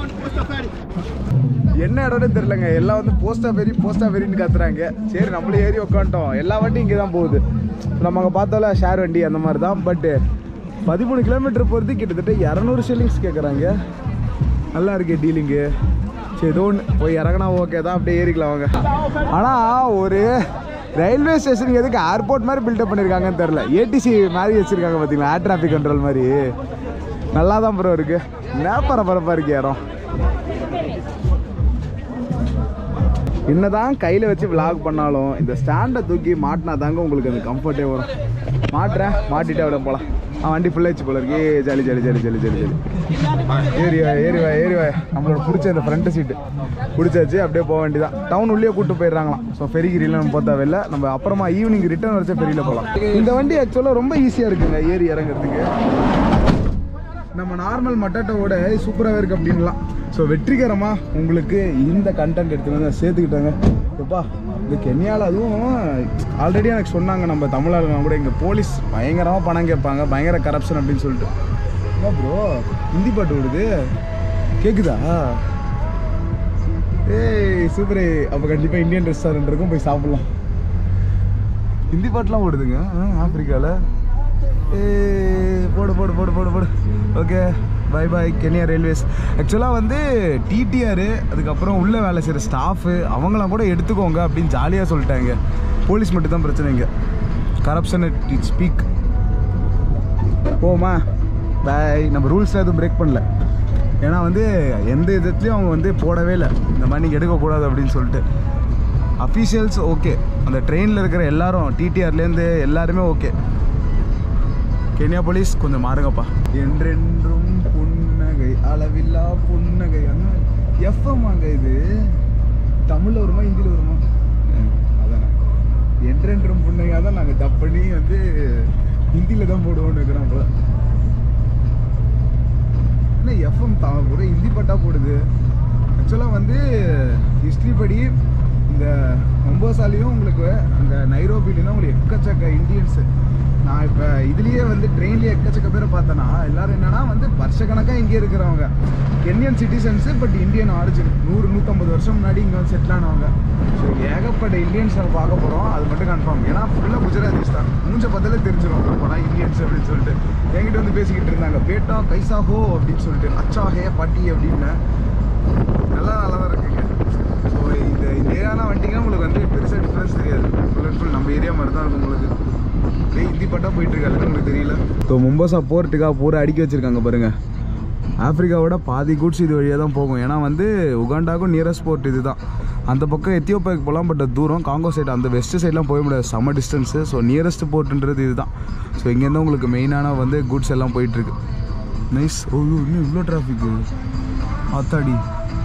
என்ன இடம்னு தெரிலங்க, எல்லாம் வந்து போஸ்டா ஃபெரின்னு கத்துறாங்க. சரி நம்மளே ஏறி உட்காந்துட்டோம். எல்லா வண்டியும் இங்கே தான் போகுது. நம்ம அங்கே பார்த்தால ஷேர் வண்டி அந்த மாதிரி தான். பட்டு 13 கிலோமீட்டர் போகிறது கிட்டத்தட்ட 200 ஷில்லிங்ஸ் கேட்குறாங்க. நல்லா இருக்கே டீலிங்கு. சரி ஏதோ ஒன்று போய் இறங்கினா ஓகே தான், அப்படியே ஏறிக்கலாம் வாங்க. ஆனால் ஒரு ரயில்வே ஸ்டேஷனுக்கு எதுக்கு ஏர்போர்ட் மாதிரி பில்டப் பண்ணியிருக்காங்கன்னு தெரில. ஏடிசி மாதிரி வச்சுருக்காங்க பார்த்தீங்களா, ஏர் டிராஃபிக் கண்ட்ரோல் மாதிரி. நல்லா தான் ப்ரோ இருக்குது. என்ன பரபரப்பாக இருக்குது இடம். என்னதான் கையில் வச்சு விளாக் பண்ணாலும் இந்த ஸ்டாண்டை தூக்கி மாட்டினா தாங்க உங்களுக்கு அந்த கம்ஃபர்ட்டே வரும். மாட்டிட்டு அவ்வளோ போகலாம். வண்டி ஃபுல்லாகிடுச்சு போல இருக்கு. ஜாலி ஏறிவா. நம்மளோட பிடிச்ச இந்த ஃப்ரண்ட் சீட்டு பிடிச்சாச்சு. அப்படியே போக வேண்டியதான். டவுன் உள்ளே கூப்பிட்டு போயிடுறாங்களாம். ஸோ ஃபெரிகிரியில் நம்ம போத்தா வெளில நம்ம அப்புறமா ஈவினிங் ரிட்டர்ன் வச்சா ஃபெரியில் போகலாம். இந்த வண்டி ஆக்சுவலாக ரொம்ப ஈஸியாக இருக்குங்க ஏறி இறங்குறதுக்கு. நம்ம நார்மல் மட்டாட்டோட சூப்பராகவே இருக்குது அப்படின்லாம். ஸோ வெற்றிகரமாக உங்களுக்கு இந்த கண்டென்ட் எடுத்து வந்து சேர்த்துக்கிட்டாங்க. எப்பா இந்த கென்யாவில் அதுவும் ஆல்ரெடி எனக்கு சொன்னாங்க, நம்ம தமிழ்நாடுலாம் கூட இங்கே போலீஸ் பயங்கரமாக பணம் கேட்பாங்க, பயங்கர கரப்ஷன் அப்படின்னு சொல்லிட்டு. ப்ரோ ஹிந்தி பாட்டு ஓடுது கேட்குதா? ஏய் சூப்பரே. அப்போ கண்டிப்பாக இந்தியன் ரெஸ்டாரண்ட் இருக்கும், போய் சாப்பிட்லாம். ஹிந்தி பாட்டுலாம் ஓடுதுங்க ஆப்பிரிக்காவில். போடு. Okay bye Kenya railways. ஆக்சுவலாக வந்து டிடிஆர் அதுக்கப்புறம் உள்ளே வேலை செய்கிற ஸ்டாஃபு அவங்களாம் கூட எடுத்துக்கோங்க அப்படின்னு ஜாலியாக சொல்லிட்டாங்க. போலீஸ் மட்டும் தான் பிரச்சனைங்க. Corruption it speak. போமா பாய். நம்ம ரூல்ஸில் எதுவும் பிரேக் பண்ணல, ஏன்னா வந்து எந்த விதத்துலையும் அவங்க வந்து போடவே இல்லை இந்த மாதிரி நீங்கள் எடுக்கக்கூடாது அப்படின்னு சொல்லிட்டு. அஃபீஷியல்ஸ் ஓகே, அந்த ட்ரெயினில் இருக்கிற எல்லாரும் டிடிஆர்லேருந்து எல்லாருமே ஓகே. கென்யா போலீஸ் கொஞ்சம் மாறுங்கப்பா. என்றென்றும் புன்னகை அளவில்லா புன்னகை. எஃப்எம் அங்கே இது தமிழில் வருமா ஹிந்தியில் வருமா? அதானே என்றென்றும் புன்னகை தான் நாங்கள் டப் பண்ணி வந்து ஹிந்தியில் தான் போடுவோன்னு இருக்கிறோம். போல என்ன எஃப்எம் கூட ஹிந்தி பாட்டாக போடுது. ஆக்சுவலாக வந்து ஹிஸ்ட்ரி படி இந்த மம்போசாலையும் உங்களுக்கு அங்கே நைரோபிலையும் தான் உங்களுக்கு எக்கச்சக்க இண்டியன்ஸு. நான் இப்போ இதுலேயே வந்து ட்ரெயின்லேயே எக்கச்சக்க பேரை பார்த்தேன்னா எல்லோரும் என்னென்னா வந்து வருஷக்கணக்காக இங்கே இருக்கிறவங்க Kenyan citizens, but Indian origin. 100-150 வருஷம் முன்னாடி இங்கே வந்து செட்டில் ஆனவங்க. ஸோ ஏகப்பட்ட இந்தியன்ஸ் நம்ம பார்க்க போகிறோம், அது மட்டும் கன்ஃபார்ம். ஏன்னா ஃபுல்லாக குஜராத்திஸ் தான். மூஞ்ச பார்த்தாலே தெரிஞ்சிடும் அப்போனா இந்தியன்ஸ் அப்படின்னு சொல்லிட்டு. என்கிட்ட வந்து பேசிக்கிட்டு இருந்தாங்க, பேட்டா கைசா ஹோ அப்படின்னு சொல்லிட்டு, அச்சா ஹே பாட்டி அப்படின்னு. நல்லா தான் இருக்குங்க. ஸோ இந்த ஏரியானா வண்டிங்கன்னா உங்களுக்கு வந்து பெருசாக டிஃப்ரென்ஸ் தெரியாது. ஃபுல் அண்ட் ஃபுல் நம்ம ஏரியா மாதிரி தான் இருக்கும் உங்களுக்கு. ஹிந்தி பாட்டா போயிட்டு இருக்காது உங்களுக்கு தெரியல. ஸோ மொம்போசா போர்ட்டுக்காக பூரா அடுக்கி வச்சிருக்காங்க பாருங்க. ஆப்பிரிக்காவோட பாதி கூட்ஸ் இது வழியாக தான் போகும். ஏன்னா வந்து உகாண்டாவுக்கும் நியரஸ்ட் போர்ட் இது தான். அந்த பக்கம் எத்தியோப்பியாவுக்கு போகலாம், பட் தூரம். காங்கோ சைடு அந்த வெஸ்ட் சைட்லாம் போக முடியாது, செம்ம டிஸ்டன்ஸு. ஸோ நியரஸ்ட் போர்ட்டுன்றது இது தான். ஸோ இங்கேருந்து உங்களுக்கு மெயினான வந்து கூட்ஸ் எல்லாம் போயிட்டுருக்கு. நைஸ். ஓ இன்னும் இவ்வளோ டிராஃபிக்கு ஆத்தாடி.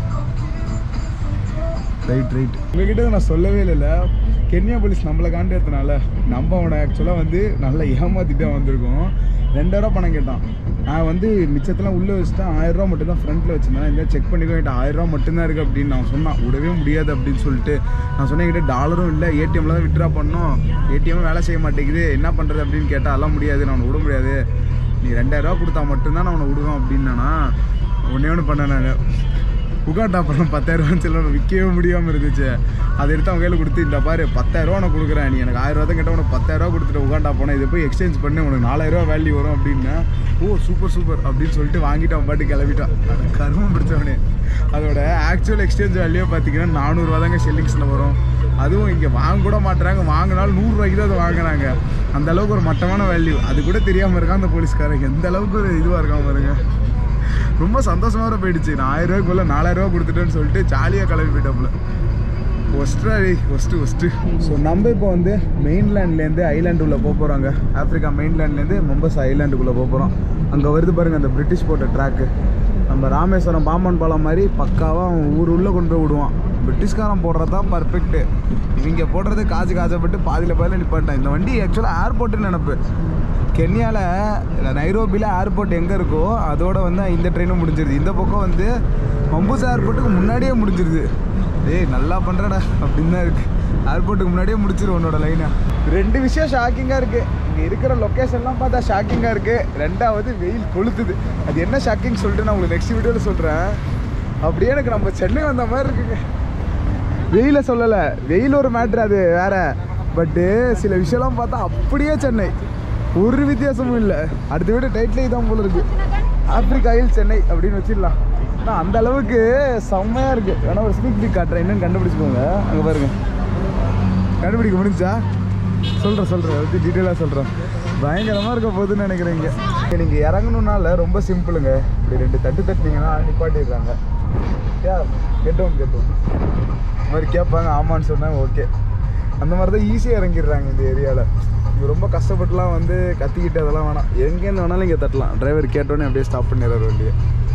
ரைட் உங்ககிட்ட நான் சொல்லவே இல்லை. கென்யா போலீஸ் நம்மளை காண்டேறதுனால நம்ம அவனை ஆக்சுவலாக வந்து நல்லா ஏமாற்றிட்டே வந்திருக்கோம். 2000 பணம் கேட்டான். நான் வந்து மிச்சத்தெல்லாம் உள்ளே வச்சுட்டேன். 1000 ரூபா மட்டும் தான் ஃப்ரண்ட்டில் வச்சுருந்தேன். இந்த செக் பண்ணிக்கோ, என்கிட்ட 1000 ரூபா மட்டும்தான் இருக்குது அப்படின்னு நான் சொன்னான். விடவே முடியாது அப்படின்னு சொல்லிட்டு நான் சொன்னேன், என்கிட்ட டாலரும் இல்லை, ஏடிஎம்மில் தான் வித்ட்ரா பண்ணோம், ஏடிஎம்மும் வேலை செய்ய மாட்டேங்குது, என்ன பண்ணுறது அப்படின்னு கேட்டால் அதெல்லாம் முடியாது, நான் அவனை விட முடியாது, நீ 2000 ரூபா கொடுத்தா மட்டும்தான் நான் அவனை விடுவேன் அப்படின்னா. ஒன்று பண்ணேன் நான். உகாண்டா பழம் 10,000 சொல்லணும், விற்கவே முடியாமல் இருந்துச்சு. அதை எடுத்து அவங்க கையில் கொடுத்து, இந்த பாரு 10,000 உனக்கு கொடுக்குறேன், நீ எனக்கு 1000 தான் கேட்டால் உனக்கு 10,000 கொடுத்துட்டு உகாண்டா போனேன், இதை போய் எக்ஸ்சேஞ்ச் பண்ணி உனக்கு 4,000 வேல்யூ வரும் அப்படின்னா, ஓ சூப்பர் சூப்பர் அப்படின்னு சொல்லிட்டு வாங்கிட்டு அவன் பாட்டு கிளம்பிட்டான். கருமம் பிடிச்சவனே. அதோட ஆக்சுவல் எக்ஸ்சேஞ்ச் வேல்யூ பார்த்தீங்கன்னா 400 தாங்க ஷில்லிங்ஸில் வரும். அதுவும் இங்கே வாங்க கூட மாட்டுறாங்க, வாங்கினாலும் 100 ரூபாய்க்கு தான் அதை வாங்குறாங்க. அந்த அளவுக்கு ஒரு மட்டமான வேல்யூ. அது கூட தெரியாமல் இருக்கான் அந்த போலீஸ்காரங்க, எந்த அளவுக்கு ஒரு இதுவாக இருக்காம பாருங்க. ரொம்ப சந்தோஷமாக போயிடுச்சு. நான் 1000 ரூபாய்க்குள்ள 4,000 ரூபா கொடுத்துட்டேன்னு சொல்லிட்டு ஜாலியாக கிளம்பி போயிட்டோம்ல. ஒஸ்ட்டு. ஸோ நம்ம இப்போ வந்து மெயின்லேண்ட்லேருந்து ஐலாண்டுக்குள்ளே போக போகிறாங்க. ஆஃப்ரிக்கா மெயின்லேண்ட்லேருந்து மொம்பசா ஐலாண்டுக்குள்ளே போக போகிறோம். அங்கே வருது பாருங்கள் அந்த பிரிட்டிஷ் போட்ட ட்ராக்கு. நம்ம ராமேஸ்வரம் பாம்பன் பாலம் மாதிரி பக்காவாக அவன் ஊர் உள்ளே கொண்டு போய் விடுவான். பிரிட்டிஷ்காரன் போடுறது தான் பர்ஃபெக்ட்டு. இவங்க போடுறது காஜப்பட்டு பாதியில் நிப்பாட்டான். இந்த வண்டி ஆக்சுவலாக ஏர்போர்ட்டுன்னு நினப்பு. கென்யாவில் இல்லை நைரோபியில் ஏர்போர்ட் எங்கே இருக்கோ அதோட வந்து இந்த ட்ரெயினும் முடிஞ்சிருது. இந்த பக்கம் வந்து மொம்பசா ஏர்போர்ட்டுக்கு முன்னாடியே முடிஞ்சிருது. டேய் நல்லா பண்ணுறடா அப்படின்னு தான் இருக்குது. ஏர்போர்ட்டுக்கு முன்னாடியே முடிச்சிடும் உன்னோட லைனை. 2 விஷயம் ஷாக்கிங்காக இருக்குது. இங்கே இருக்கிற லொக்கேஷன்லாம் பார்த்தா ஷாக்கிங்காக இருக்குது. 2வது வெயில் கொளுத்துது. அது என்ன ஷாக்கிங் சொல்லிட்டு நான் உங்களுக்கு நெக்ஸ்ட் வீடியோவில் சொல்கிறேன். அப்படியே எனக்கு நம்ம சென்னை வந்த மாதிரி இருக்குங்க. வெயிலை சொல்லலை, வெயில் ஒரு மேட்ரு, அது வேறு. பட்டு சில விஷயம்லாம் பார்த்தா அப்படியே சென்னை, ஒரு வித்தியாசமும் இல்லை. அடுத்த வீடு டைட்லே தான் போல இருக்குது, ஆப்ரிக்காயில் சென்னை அப்படின்னு வச்சிடலாம். ஆனால் அந்த அளவுக்கு செம்மையாக இருக்குது. வேணா ஒரு ஸ்பீக் பீக் காட்டுறேன், என்னென்னு கண்டுபிடிச்சிக்கோங்க. அங்கே பாருங்கள், கண்டுபிடிக்க முடிஞ்சா சொல்கிறேன் வச்சு டீட்டெயிலாக சொல்கிறேன். பயங்கரமாக இருக்க போகுதுன்னு நினைக்கிறேன். இங்கே நீங்கள் இறங்கணுன்னால ரொம்ப சிம்பிளுங்க. இப்படி 2 தட்டு தட்டினீங்கன்னா நிப்பாட்டிடுறாங்க. கேட்டோம் இந்த மாதிரி கேட்பாங்க, ஆமான்னு சொன்னாங்க ஓகே. அந்த மாதிரி தான் ஈஸியாக இறங்கிடுறாங்க இந்த ஏரியாவில். இங்கே ரொம்ப கஷ்டப்பட்டுலாம் வந்து கத்திக்கிட்டு அதெல்லாம் வேணாம், எங்கேருந்து வேணாலும் இங்கே தட்டலாம். டிரைவர் கேட்டோன்னே அப்படியே ஸ்டாப் பண்ணிடுறாரு வண்டியை.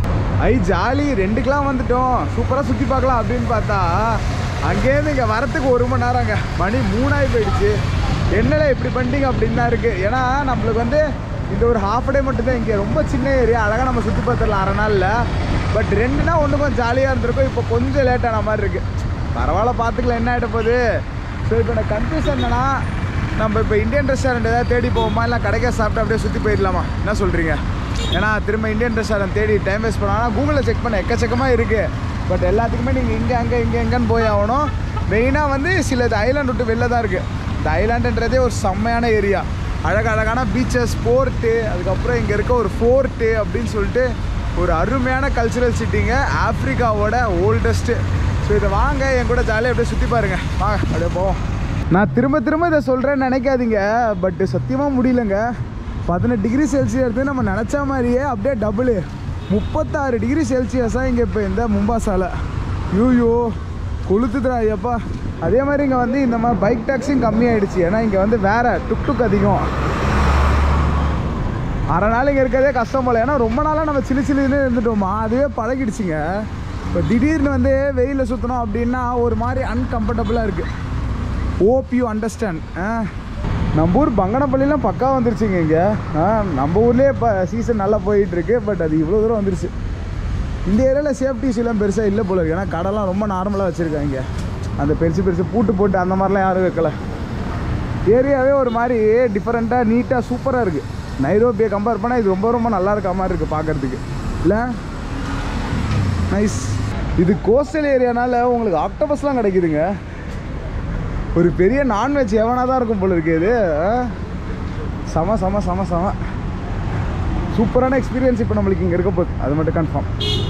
ஜாலி 2க்கெலாம் வந்துட்டோம், சூப்பராக சுற்றி பார்க்கலாம் அப்படின்னு பார்த்தா அங்கேருந்து இங்கே வரத்துக்கு 1 மணி நேரங்க. மணி 3 ஆகி போயிடுச்சு. என்னடா இப்படி பண்ணிட்டீங்க அப்படின்னு தான் இருக்குது. ஏன்னா நம்மளுக்கு வந்து இந்த ஒரு ஹாஃப் டே மட்டும்தான் இங்கே, ரொம்ப சின்ன ஏரியா, அழகாக நம்ம சுற்றி பார்த்துடலாம் 1/2 நாளில். பட் 2 நாள் ஒன்று கொஞ்சம் ஜாலியாக இருந்திருக்கும். இப்போ கொஞ்சம் லேட்டான மாதிரி இருக்குது. பரவாயில்ல, பார்த்துக்கலாம், என்ன ஆகிட்ட போகுது. ஸோ இப்போ எனக்கு கன்ஃபியூஷன் என்னன்னா, நம்ம இப்போ இந்தியன் ரெஸ்டாரண்ட் ஏதாவது தேடி போவோமா, இல்லை கடைக்கா சாப்பிட்டு அப்படியே சுற்றி போயிடலாமா, என்ன சொல்கிறீங்க? ஏன்னா திரும்ப இந்தியன் ரெஸ்டாரண்ட் தேடி டைம் வேஸ்ட் பண்ணாங்கன்னா கூகுளில் செக் பண்ண எக்கச்சக்கமாக இருக்குது. பட் எல்லாத்துக்குமே நீங்கள் இங்கே எங்கேன்னு போய் ஆகணும். மெயினாக வந்து சில இது ஐலாண்ட் விட்டு வெளில தான் இருக்குது. இந்த ஐலாண்டுன்றதே ஒரு செம்மையான ஏரியா, அழகான பீச்சஸ், போர்ட்டு, அதுக்கப்புறம் இங்கே இருக்க ஒரு ஃபோர்ட்டு அப்படின்னு சொல்லிட்டு ஒரு அருமையான கல்ச்சுரல் சிட்டிங்க, ஆஃப்ரிக்காவோட ஓல்டஸ்ட்டு. ஸோ இதை வாங்க என் கூட ஜாலியாக அப்படியே சுற்றி பாருங்கள். வாங்க அப்படியே போவோம். நான் திரும்ப இதை சொல்கிறேன்னு நினைக்காதீங்க, பட்டு சத்தியமாக முடியலங்க. 18 டிகிரி செல்சியஸ் எடுத்து நம்ம நினச்ச மாதிரியே அப்படியே டபுள் 36 டிகிரி செல்சியஸாக இங்கே இப்போ இந்த மும்பாசாவில். யூ கொளுத்துதுரா ஐயப்பா. அதே மாதிரி இங்கே வந்து இந்த மாதிரி பைக் டாக்ஸியும் கம்மியாகிடுச்சு. ஏன்னா இங்கே வந்து வேறு டுக் அதிகம். 1/2 நாள் இங்கே இருக்கிறதே கஷ்டம் போல். ஏன்னா ரொம்ப நாளாக நம்ம சில்லுன்னு இருந்துட்டோமா, அதுவே பழகிடுச்சிங்க. இப்போ திடீர்னு வந்து வெயிலில் சுற்றணும் அப்படின்னா ஒரு மாதிரி அன்கம்ஃபர்டபுளாக இருக்குது. Hope you understand. நம்ம ஊர் பங்கனப்பள்ளிலாம் பக்கா வந்துருச்சுங்க இங்கே. நம்ம ஊர்லேயே இப்போ சீசன் நல்லா போயிட்டுருக்கு. பட் அது இவ்வளோ தூரம் வந்துருச்சு. இந்த ஏரியாவில் சேஃப்டி இஷ்யூலாம் பெருசாக இல்லை போல இருக்குது. ஏன்னா கடைலாம் ரொம்ப நார்மலாக வச்சுருக்காங்க. அந்த பெருசு பூட்டு போட்டு அந்த மாதிரிலாம் யாரும் வைக்கல. ஏரியாவே ஒரு மாதிரி டிஃப்ரெண்ட்டாக நீட்டாக சூப்பராக இருக்குது. நைரோபியை கம்பேர் பண்ணால் இது ரொம்ப நல்லா இருக்க மாதிரி இருக்குது பார்க்குறதுக்கு, இல்லை? நைஸ். இது கோஸ்டல் ஏரியானால உங்களுக்கு ஆக்டோபஸ்லாம் கிடைக்குதுங்க. ஒரு பெரிய நான்வெஜ் எவனாக தான் இருக்கும் போல இருக்குது. இது செம சூப்பரான எக்ஸ்பீரியன்ஸ் இப்போ நம்மளுக்கு இங்கே இருக்க போகுது, அது மட்டும் கன்ஃபார்ம்.